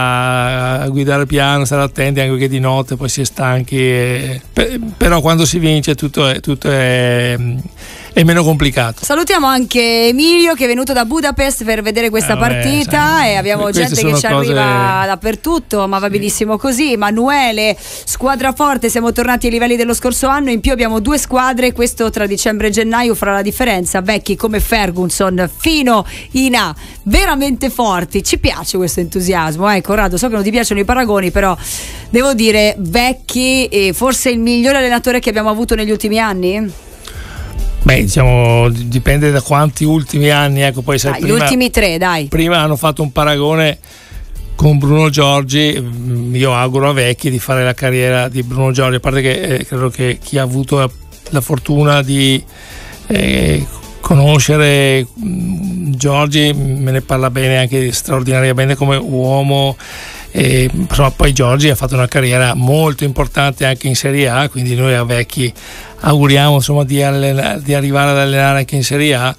a, a guidare piano, stare attenti, anche perché di notte poi si è stanchi e, per, però quando si vince tutto è, tutto è è meno complicato. Salutiamo anche Emilio che è venuto da Budapest per vedere questa eh, vabbè, partita sai, e abbiamo gente che ci cose... arriva dappertutto, ma va benissimo così. Emanuele, squadra forte, siamo tornati ai livelli dello scorso anno, in più abbiamo due squadre, questo tra dicembre e gennaio farà la differenza. Vecchi come Ferguson fino in A, veramente forti, ci piace questo entusiasmo, eh Corrado, so che non ti piacciono i paragoni, però devo dire Vecchi è forse il migliore allenatore che abbiamo avuto negli ultimi anni? Beh, diciamo, dipende da quanti ultimi anni, ecco, poi sai, dai, prima, gli ultimi tre, dai. Prima hanno fatto un paragone con Bruno Giorgi, io auguro a Vecchi di fare la carriera di Bruno Giorgi, a parte che eh, credo che chi ha avuto la, la fortuna di eh, conoscere mh, Giorgi me ne parla bene, anche straordinariamente come uomo. E, però poi Giorgi ha fatto una carriera molto importante anche in Serie A, quindi noi a Vecchi auguriamo insomma di, allena, di arrivare ad allenare anche in Serie A.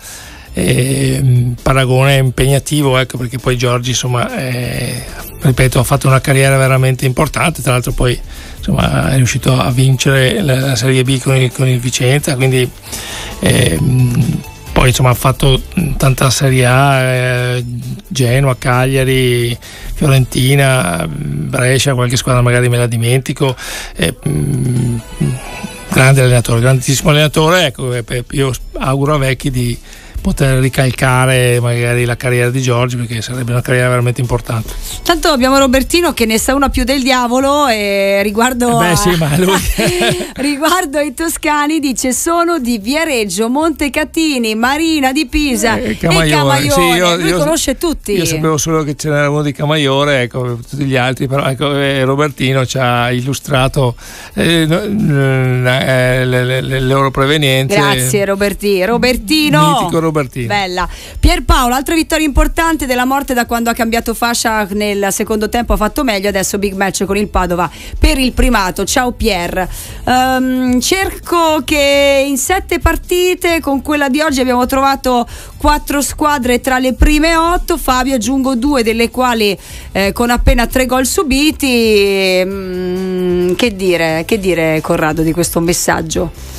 E, paragone impegnativo, ecco, perché poi Giorgi insomma eh, ripeto ha fatto una carriera veramente importante, tra l'altro poi insomma è riuscito a vincere la, la Serie B con il, con il Vicenza, quindi eh, poi insomma ha fatto tanta Serie A, eh, Genoa, Cagliari, Fiorentina, Brescia, qualche squadra magari me la dimentico. Eh, mh, grande allenatore, grandissimo allenatore, ecco, io auguro a Vecchi di poter ricalcare magari la carriera di Giorgi, perché sarebbe una carriera veramente importante. Tanto abbiamo Robertino che ne sa una più del diavolo e riguardo, eh beh, sì, ma lui... riguardo i toscani dice sono di Viareggio, Montecatini, Marina di Pisa eh, e Camaiore, sì, io, lui io, conosce tutti. Io sapevo solo che c'era uno di Camaiore, ecco, tutti gli altri, però ecco, eh, Robertino ci ha illustrato eh, eh, le, le, le loro provenienze. Grazie Robertino. Robertino mitico Robertino. Bella. Pierpaolo, altra vittoria importante della Morte da quando ha cambiato fascia nel secondo tempo, ha fatto meglio, adesso big match con il Padova per il primato. Ciao Pier. Um, cerco che in sette partite con quella di oggi abbiamo trovato quattro squadre tra le prime otto. Fabio, aggiungo due delle quali eh, con appena tre gol subiti. Mm, che dire, che dire Corrado di questo messaggio?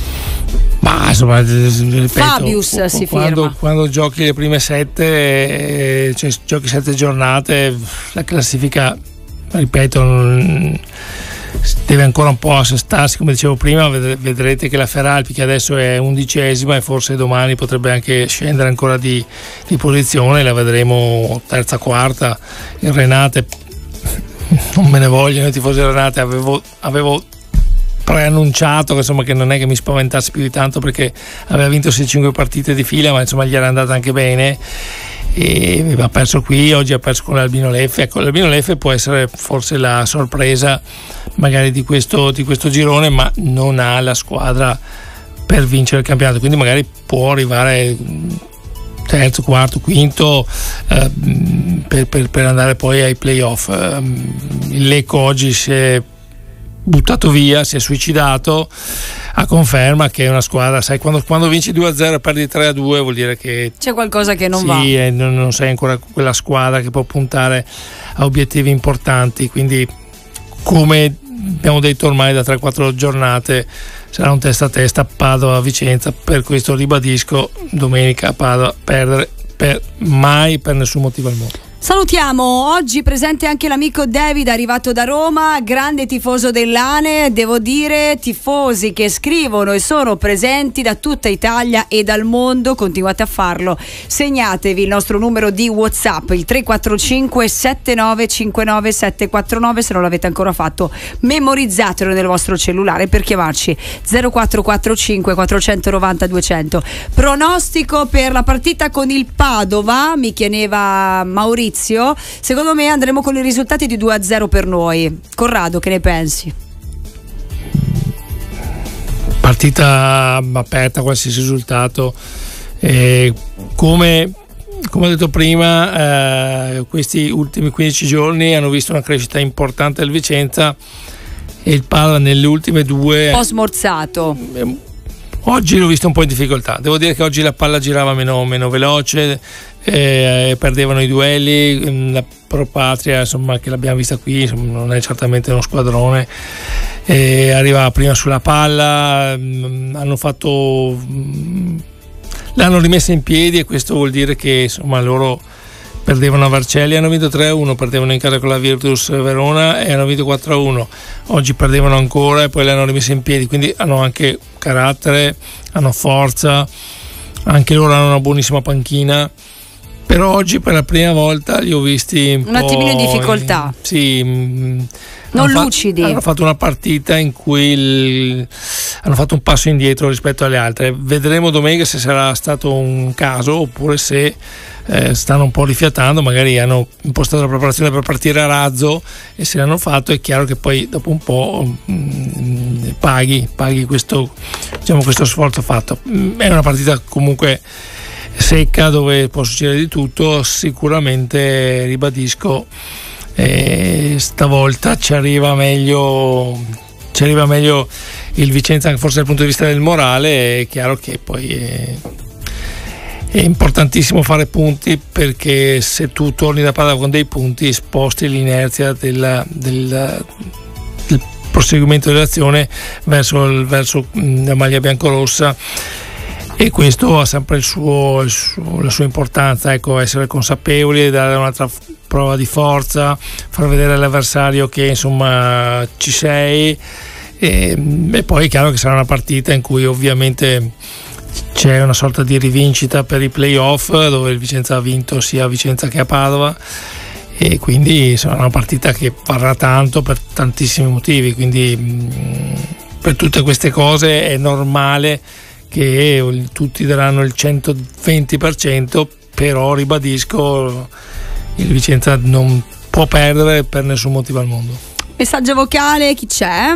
Ma insomma, ripeto, Fabius si quando, firma. Quando giochi le prime sette, cioè giochi sette giornate, la classifica, ripeto, deve ancora un po' assestarsi, come dicevo prima. Vedrete che la Feralpi, che adesso è undicesima e forse domani potrebbe anche scendere ancora di, di posizione, la vedremo terza, quarta. Il Renate, non me ne vogliono i tifosi del Renate, avevo, avevo preannunciato che, insomma, che non è che mi spaventassi più di tanto, perché aveva vinto sei cinque partite di fila, ma insomma gli era andata anche bene e ha perso qui, oggi ha perso con l'Albino Leffe. Ecco, l'Albino Leffe può essere forse la sorpresa magari di questo, di questo girone, ma non ha la squadra per vincere il campionato, quindi magari può arrivare terzo, quarto, quinto eh, per, per, per andare poi ai playoff. Eh, il Lecco oggi si è buttato via, si è suicidato, a conferma che è una squadra, sai, quando, quando vinci due a zero e perdi tre a due vuol dire che c'è qualcosa che non sì, va. E non, non sei ancora quella squadra che può puntare a obiettivi importanti, quindi come abbiamo detto ormai da tre quattro giornate sarà un testa a testa Padova-Vicenza, per questo ribadisco domenica a Padova perdere per mai per nessun motivo al mondo. Salutiamo oggi presente anche l'amico David, arrivato da Roma, grande tifoso dell'Ane, devo dire tifosi che scrivono e sono presenti da tutta Italia e dal mondo, continuate a farlo, segnatevi il nostro numero di WhatsApp, il tre quattro cinque sette nove cinque nove sette quattro nove, se non l'avete ancora fatto memorizzatelo nel vostro cellulare per chiamarci zero quattro quattro cinque quattrocentonovanta duecento. Pronostico per la partita con il Padova, mi chiedeva Maurizio. Secondo me andremo con i risultati di due a zero per noi. Corrado, che ne pensi? Partita aperta, qualsiasi risultato. Eh, come, come ho detto prima, eh, questi ultimi quindici giorni hanno visto una crescita importante del Vicenza e il Padova nelle ultime due un po' smorzato. Eh, oggi l'ho visto un po' in difficoltà, devo dire che oggi la palla girava meno, meno veloce, eh, perdevano i duelli, la Pro Patria, insomma, che l'abbiamo vista qui, insomma, non è certamente uno squadrone, eh, arrivava prima sulla palla, mh, hanno fatto mh, l'hanno rimessa in piedi e questo vuol dire che insomma loro perdevano a Vercelli, hanno vinto tre a uno, perdevano in casa con la Virtus Verona e hanno vinto quattro a uno, oggi perdevano ancora e poi le hanno rimesse in piedi, quindi hanno anche carattere, hanno forza, anche loro hanno una buonissima panchina, però oggi per la prima volta li ho visti un, un attimino in difficoltà, sì, mh, non hanno lucidi, fatto, hanno fatto una partita in cui il, hanno fatto un passo indietro rispetto alle altre. Vedremo domenica se sarà stato un caso oppure se eh, stanno un po' rifiatando, magari hanno impostato la preparazione per partire a razzo e se l'hanno fatto è chiaro che poi dopo un po' mh, paghi, paghi questo, diciamo, questo sforzo fatto. È una partita comunque secca dove può succedere di tutto, sicuramente ribadisco eh, stavolta ci arriva meglio ci arriva meglio il Vicenza anche forse dal punto di vista del morale. È chiaro che poi è, è importantissimo fare punti, perché se tu torni da Padova con dei punti sposti l'inerzia del, del, del proseguimento dell'azione verso, il, verso la maglia biancorossa, e questo ha sempre il suo, il suo, la sua importanza, ecco, essere consapevoli, dare un'altra prova di forza, far vedere all'avversario che insomma ci sei, e, e poi è chiaro che sarà una partita in cui ovviamente c'è una sorta di rivincita per i playoff, dove il Vicenza ha vinto sia a Vicenza che a Padova, e quindi sarà una partita che varrà tanto per tantissimi motivi, quindi mh, per tutte queste cose è normale che tutti daranno il centoventi per cento, però ribadisco, il Vicenza non può perdere per nessun motivo al mondo. Messaggio vocale, chi c'è?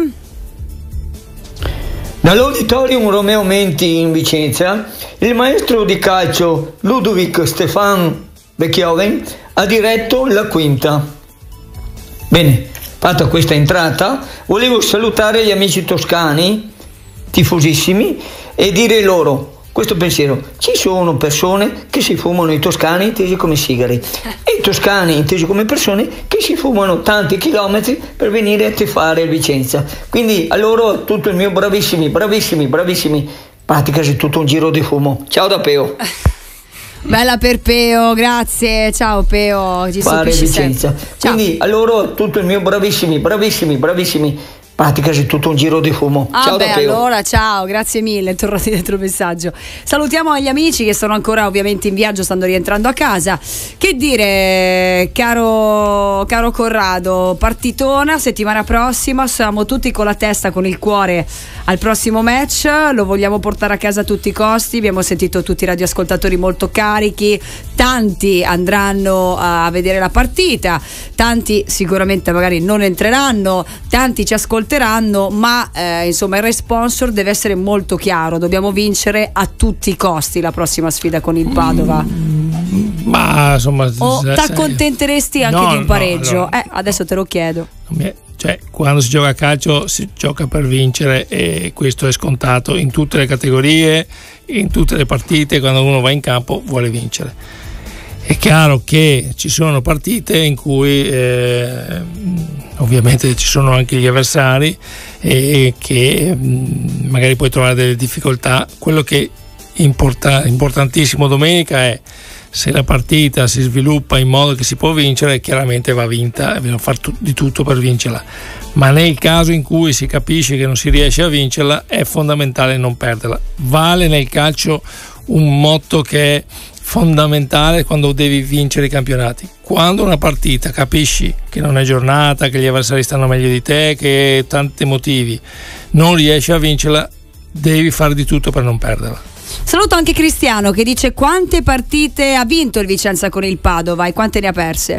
Dall'Auditorium Romeo Menti in Vicenza, il maestro di calcio Ludovic Stefan Vecchioven ha diretto la quinta. Bene, fatta questa entrata, volevo salutare gli amici toscani, tifosissimi, e dire loro questo pensiero: ci sono persone che si fumano i toscani intesi come sigari e i toscani intesi come persone che si fumano tanti chilometri per venire a tifare il Vicenza. Quindi a loro tutto il mio bravissimi, bravissimi, bravissimi, praticasi tutto un giro di fumo. Ciao da Peo. Bella per Peo, grazie, ciao Peo, ci fare Vicenza. Quindi a loro tutto il mio bravissimi, bravissimi, bravissimi, praticasi tutto un giro di fumo. Ah ciao beh, da Peo. allora ciao, grazie mille, tornati dentro il messaggio. Salutiamo gli amici che sono ancora ovviamente in viaggio, stanno rientrando a casa. Che dire, caro, caro Corrado, partitona, settimana prossima, siamo tutti con la testa, con il cuore al prossimo match, lo vogliamo portare a casa a tutti i costi. Abbiamo sentito tutti i radioascoltatori molto carichi, tanti andranno a vedere la partita, tanti sicuramente magari non entreranno, tanti ci ascolteranno, ma eh, insomma il responsor deve essere molto chiaro, dobbiamo vincere a tutti i costi la prossima sfida con il Padova. Ma insomma, o ti accontenteresti anche no, di un pareggio? no, allora, eh, adesso te lo chiedo. Cioè, quando si gioca a calcio si gioca per vincere, e questo è scontato in tutte le categorie, in tutte le partite. Quando uno va in campo vuole vincere. È chiaro che ci sono partite in cui eh, ovviamente ci sono anche gli avversari e che mh, magari puoi trovare delle difficoltà. Quello che importa, importantissimo domenica è: se la partita si sviluppa in modo che si può vincere, chiaramente va vinta e bisogna fare tu- di tutto per vincerla, ma nel caso in cui si capisce che non si riesce a vincerla è fondamentale non perderla. Vale nel calcio un motto che è fondamentale quando devi vincere i campionati: quando una partita capisci che non è giornata, che gli avversari stanno meglio di te, che tanti motivi non riesci a vincerla, devi fare di tutto per non perderla. Saluto anche Cristiano che dice: quante partite ha vinto il Vicenza con il Padova e quante ne ha perse?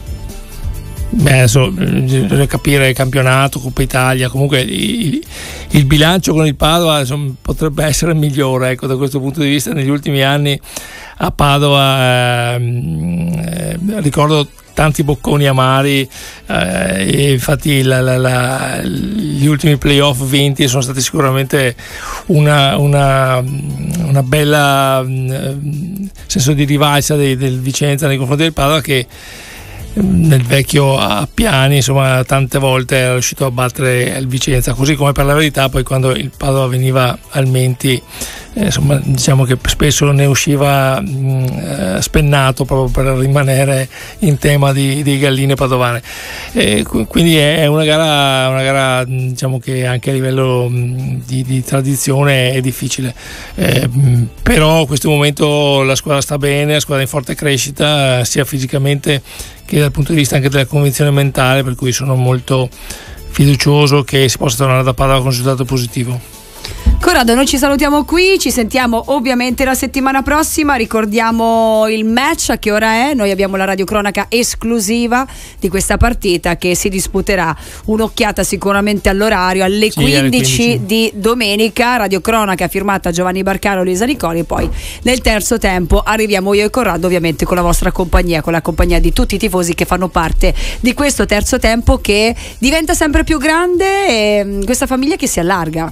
Beh, adesso bisogna capire il campionato, Coppa Italia. Comunque il, il bilancio con il Padova, insomma, potrebbe essere migliore, ecco, da questo punto di vista. Negli ultimi anni a Padova eh, eh, ricordo tanti bocconi amari, eh, e infatti la, la, la, gli ultimi playoff vinti sono stati sicuramente una, una, una bella mh, senso di rivalsa de, del Vicenza nei confronti del Padova, che nel vecchio Appiani insomma tante volte era riuscito a battere il Vicenza, così come per la verità poi quando il Padova veniva al Menti eh, insomma diciamo che spesso ne usciva mh, spennato proprio per rimanere in tema di, di galline padovane, eh, quindi è una gara, una gara diciamo che anche a livello mh, di, di tradizione è difficile, eh, mh, però in questo momento la squadra sta bene, la squadra è in forte crescita sia fisicamente che dal punto di vista anche della convinzione mentale, per cui sono molto fiducioso che si possa tornare da Padova con un risultato positivo. Corrado, noi ci salutiamo qui, ci sentiamo ovviamente la settimana prossima. Ricordiamo il match, a che ora è? Noi abbiamo la radiocronaca esclusiva di questa partita che si disputerà. Un'occhiata sicuramente all'orario alle, sì, quindici, alle quindici di domenica. Radiocronaca firmata Giovanni Barcaro e Luisa Nicoli. E poi nel terzo tempo arriviamo io e Corrado, ovviamente con la vostra compagnia, con la compagnia di tutti i tifosi che fanno parte di questo terzo tempo che diventa sempre più grande, e questa famiglia che si allarga.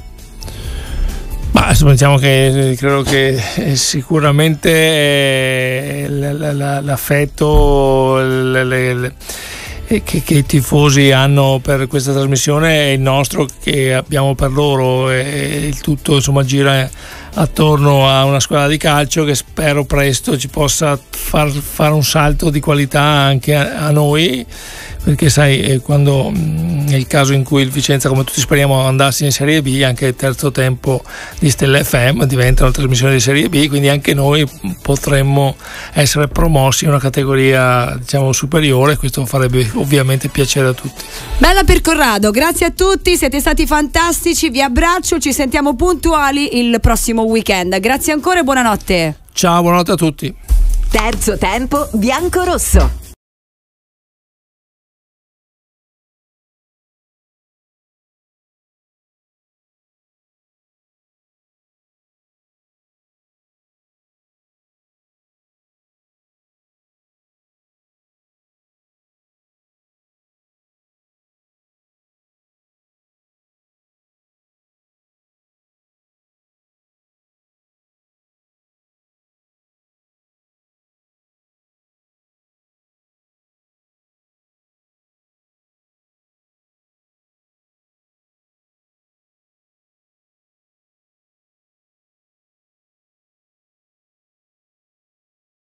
Ma diciamo che credo che sicuramente l'affetto le, le, le, che, che i tifosi hanno per questa trasmissione è il nostro che abbiamo per loro, e il tutto insomma gira attorno a una squadra di calcio che spero presto ci possa far fare un salto di qualità anche a, a noi, perché sai, quando nel caso in cui il Vicenza, come tutti speriamo, andasse in Serie B, anche il terzo tempo di Stella F M diventa una trasmissione di Serie B, quindi anche noi potremmo essere promossi in una categoria diciamo superiore. Questo farebbe ovviamente piacere a tutti. Bella per Corrado, grazie a tutti, siete stati fantastici, vi abbraccio, ci sentiamo puntuali il prossimo weekend. Grazie ancora e buonanotte. Ciao, buonanotte a tutti. Terzo tempo bianco-rosso.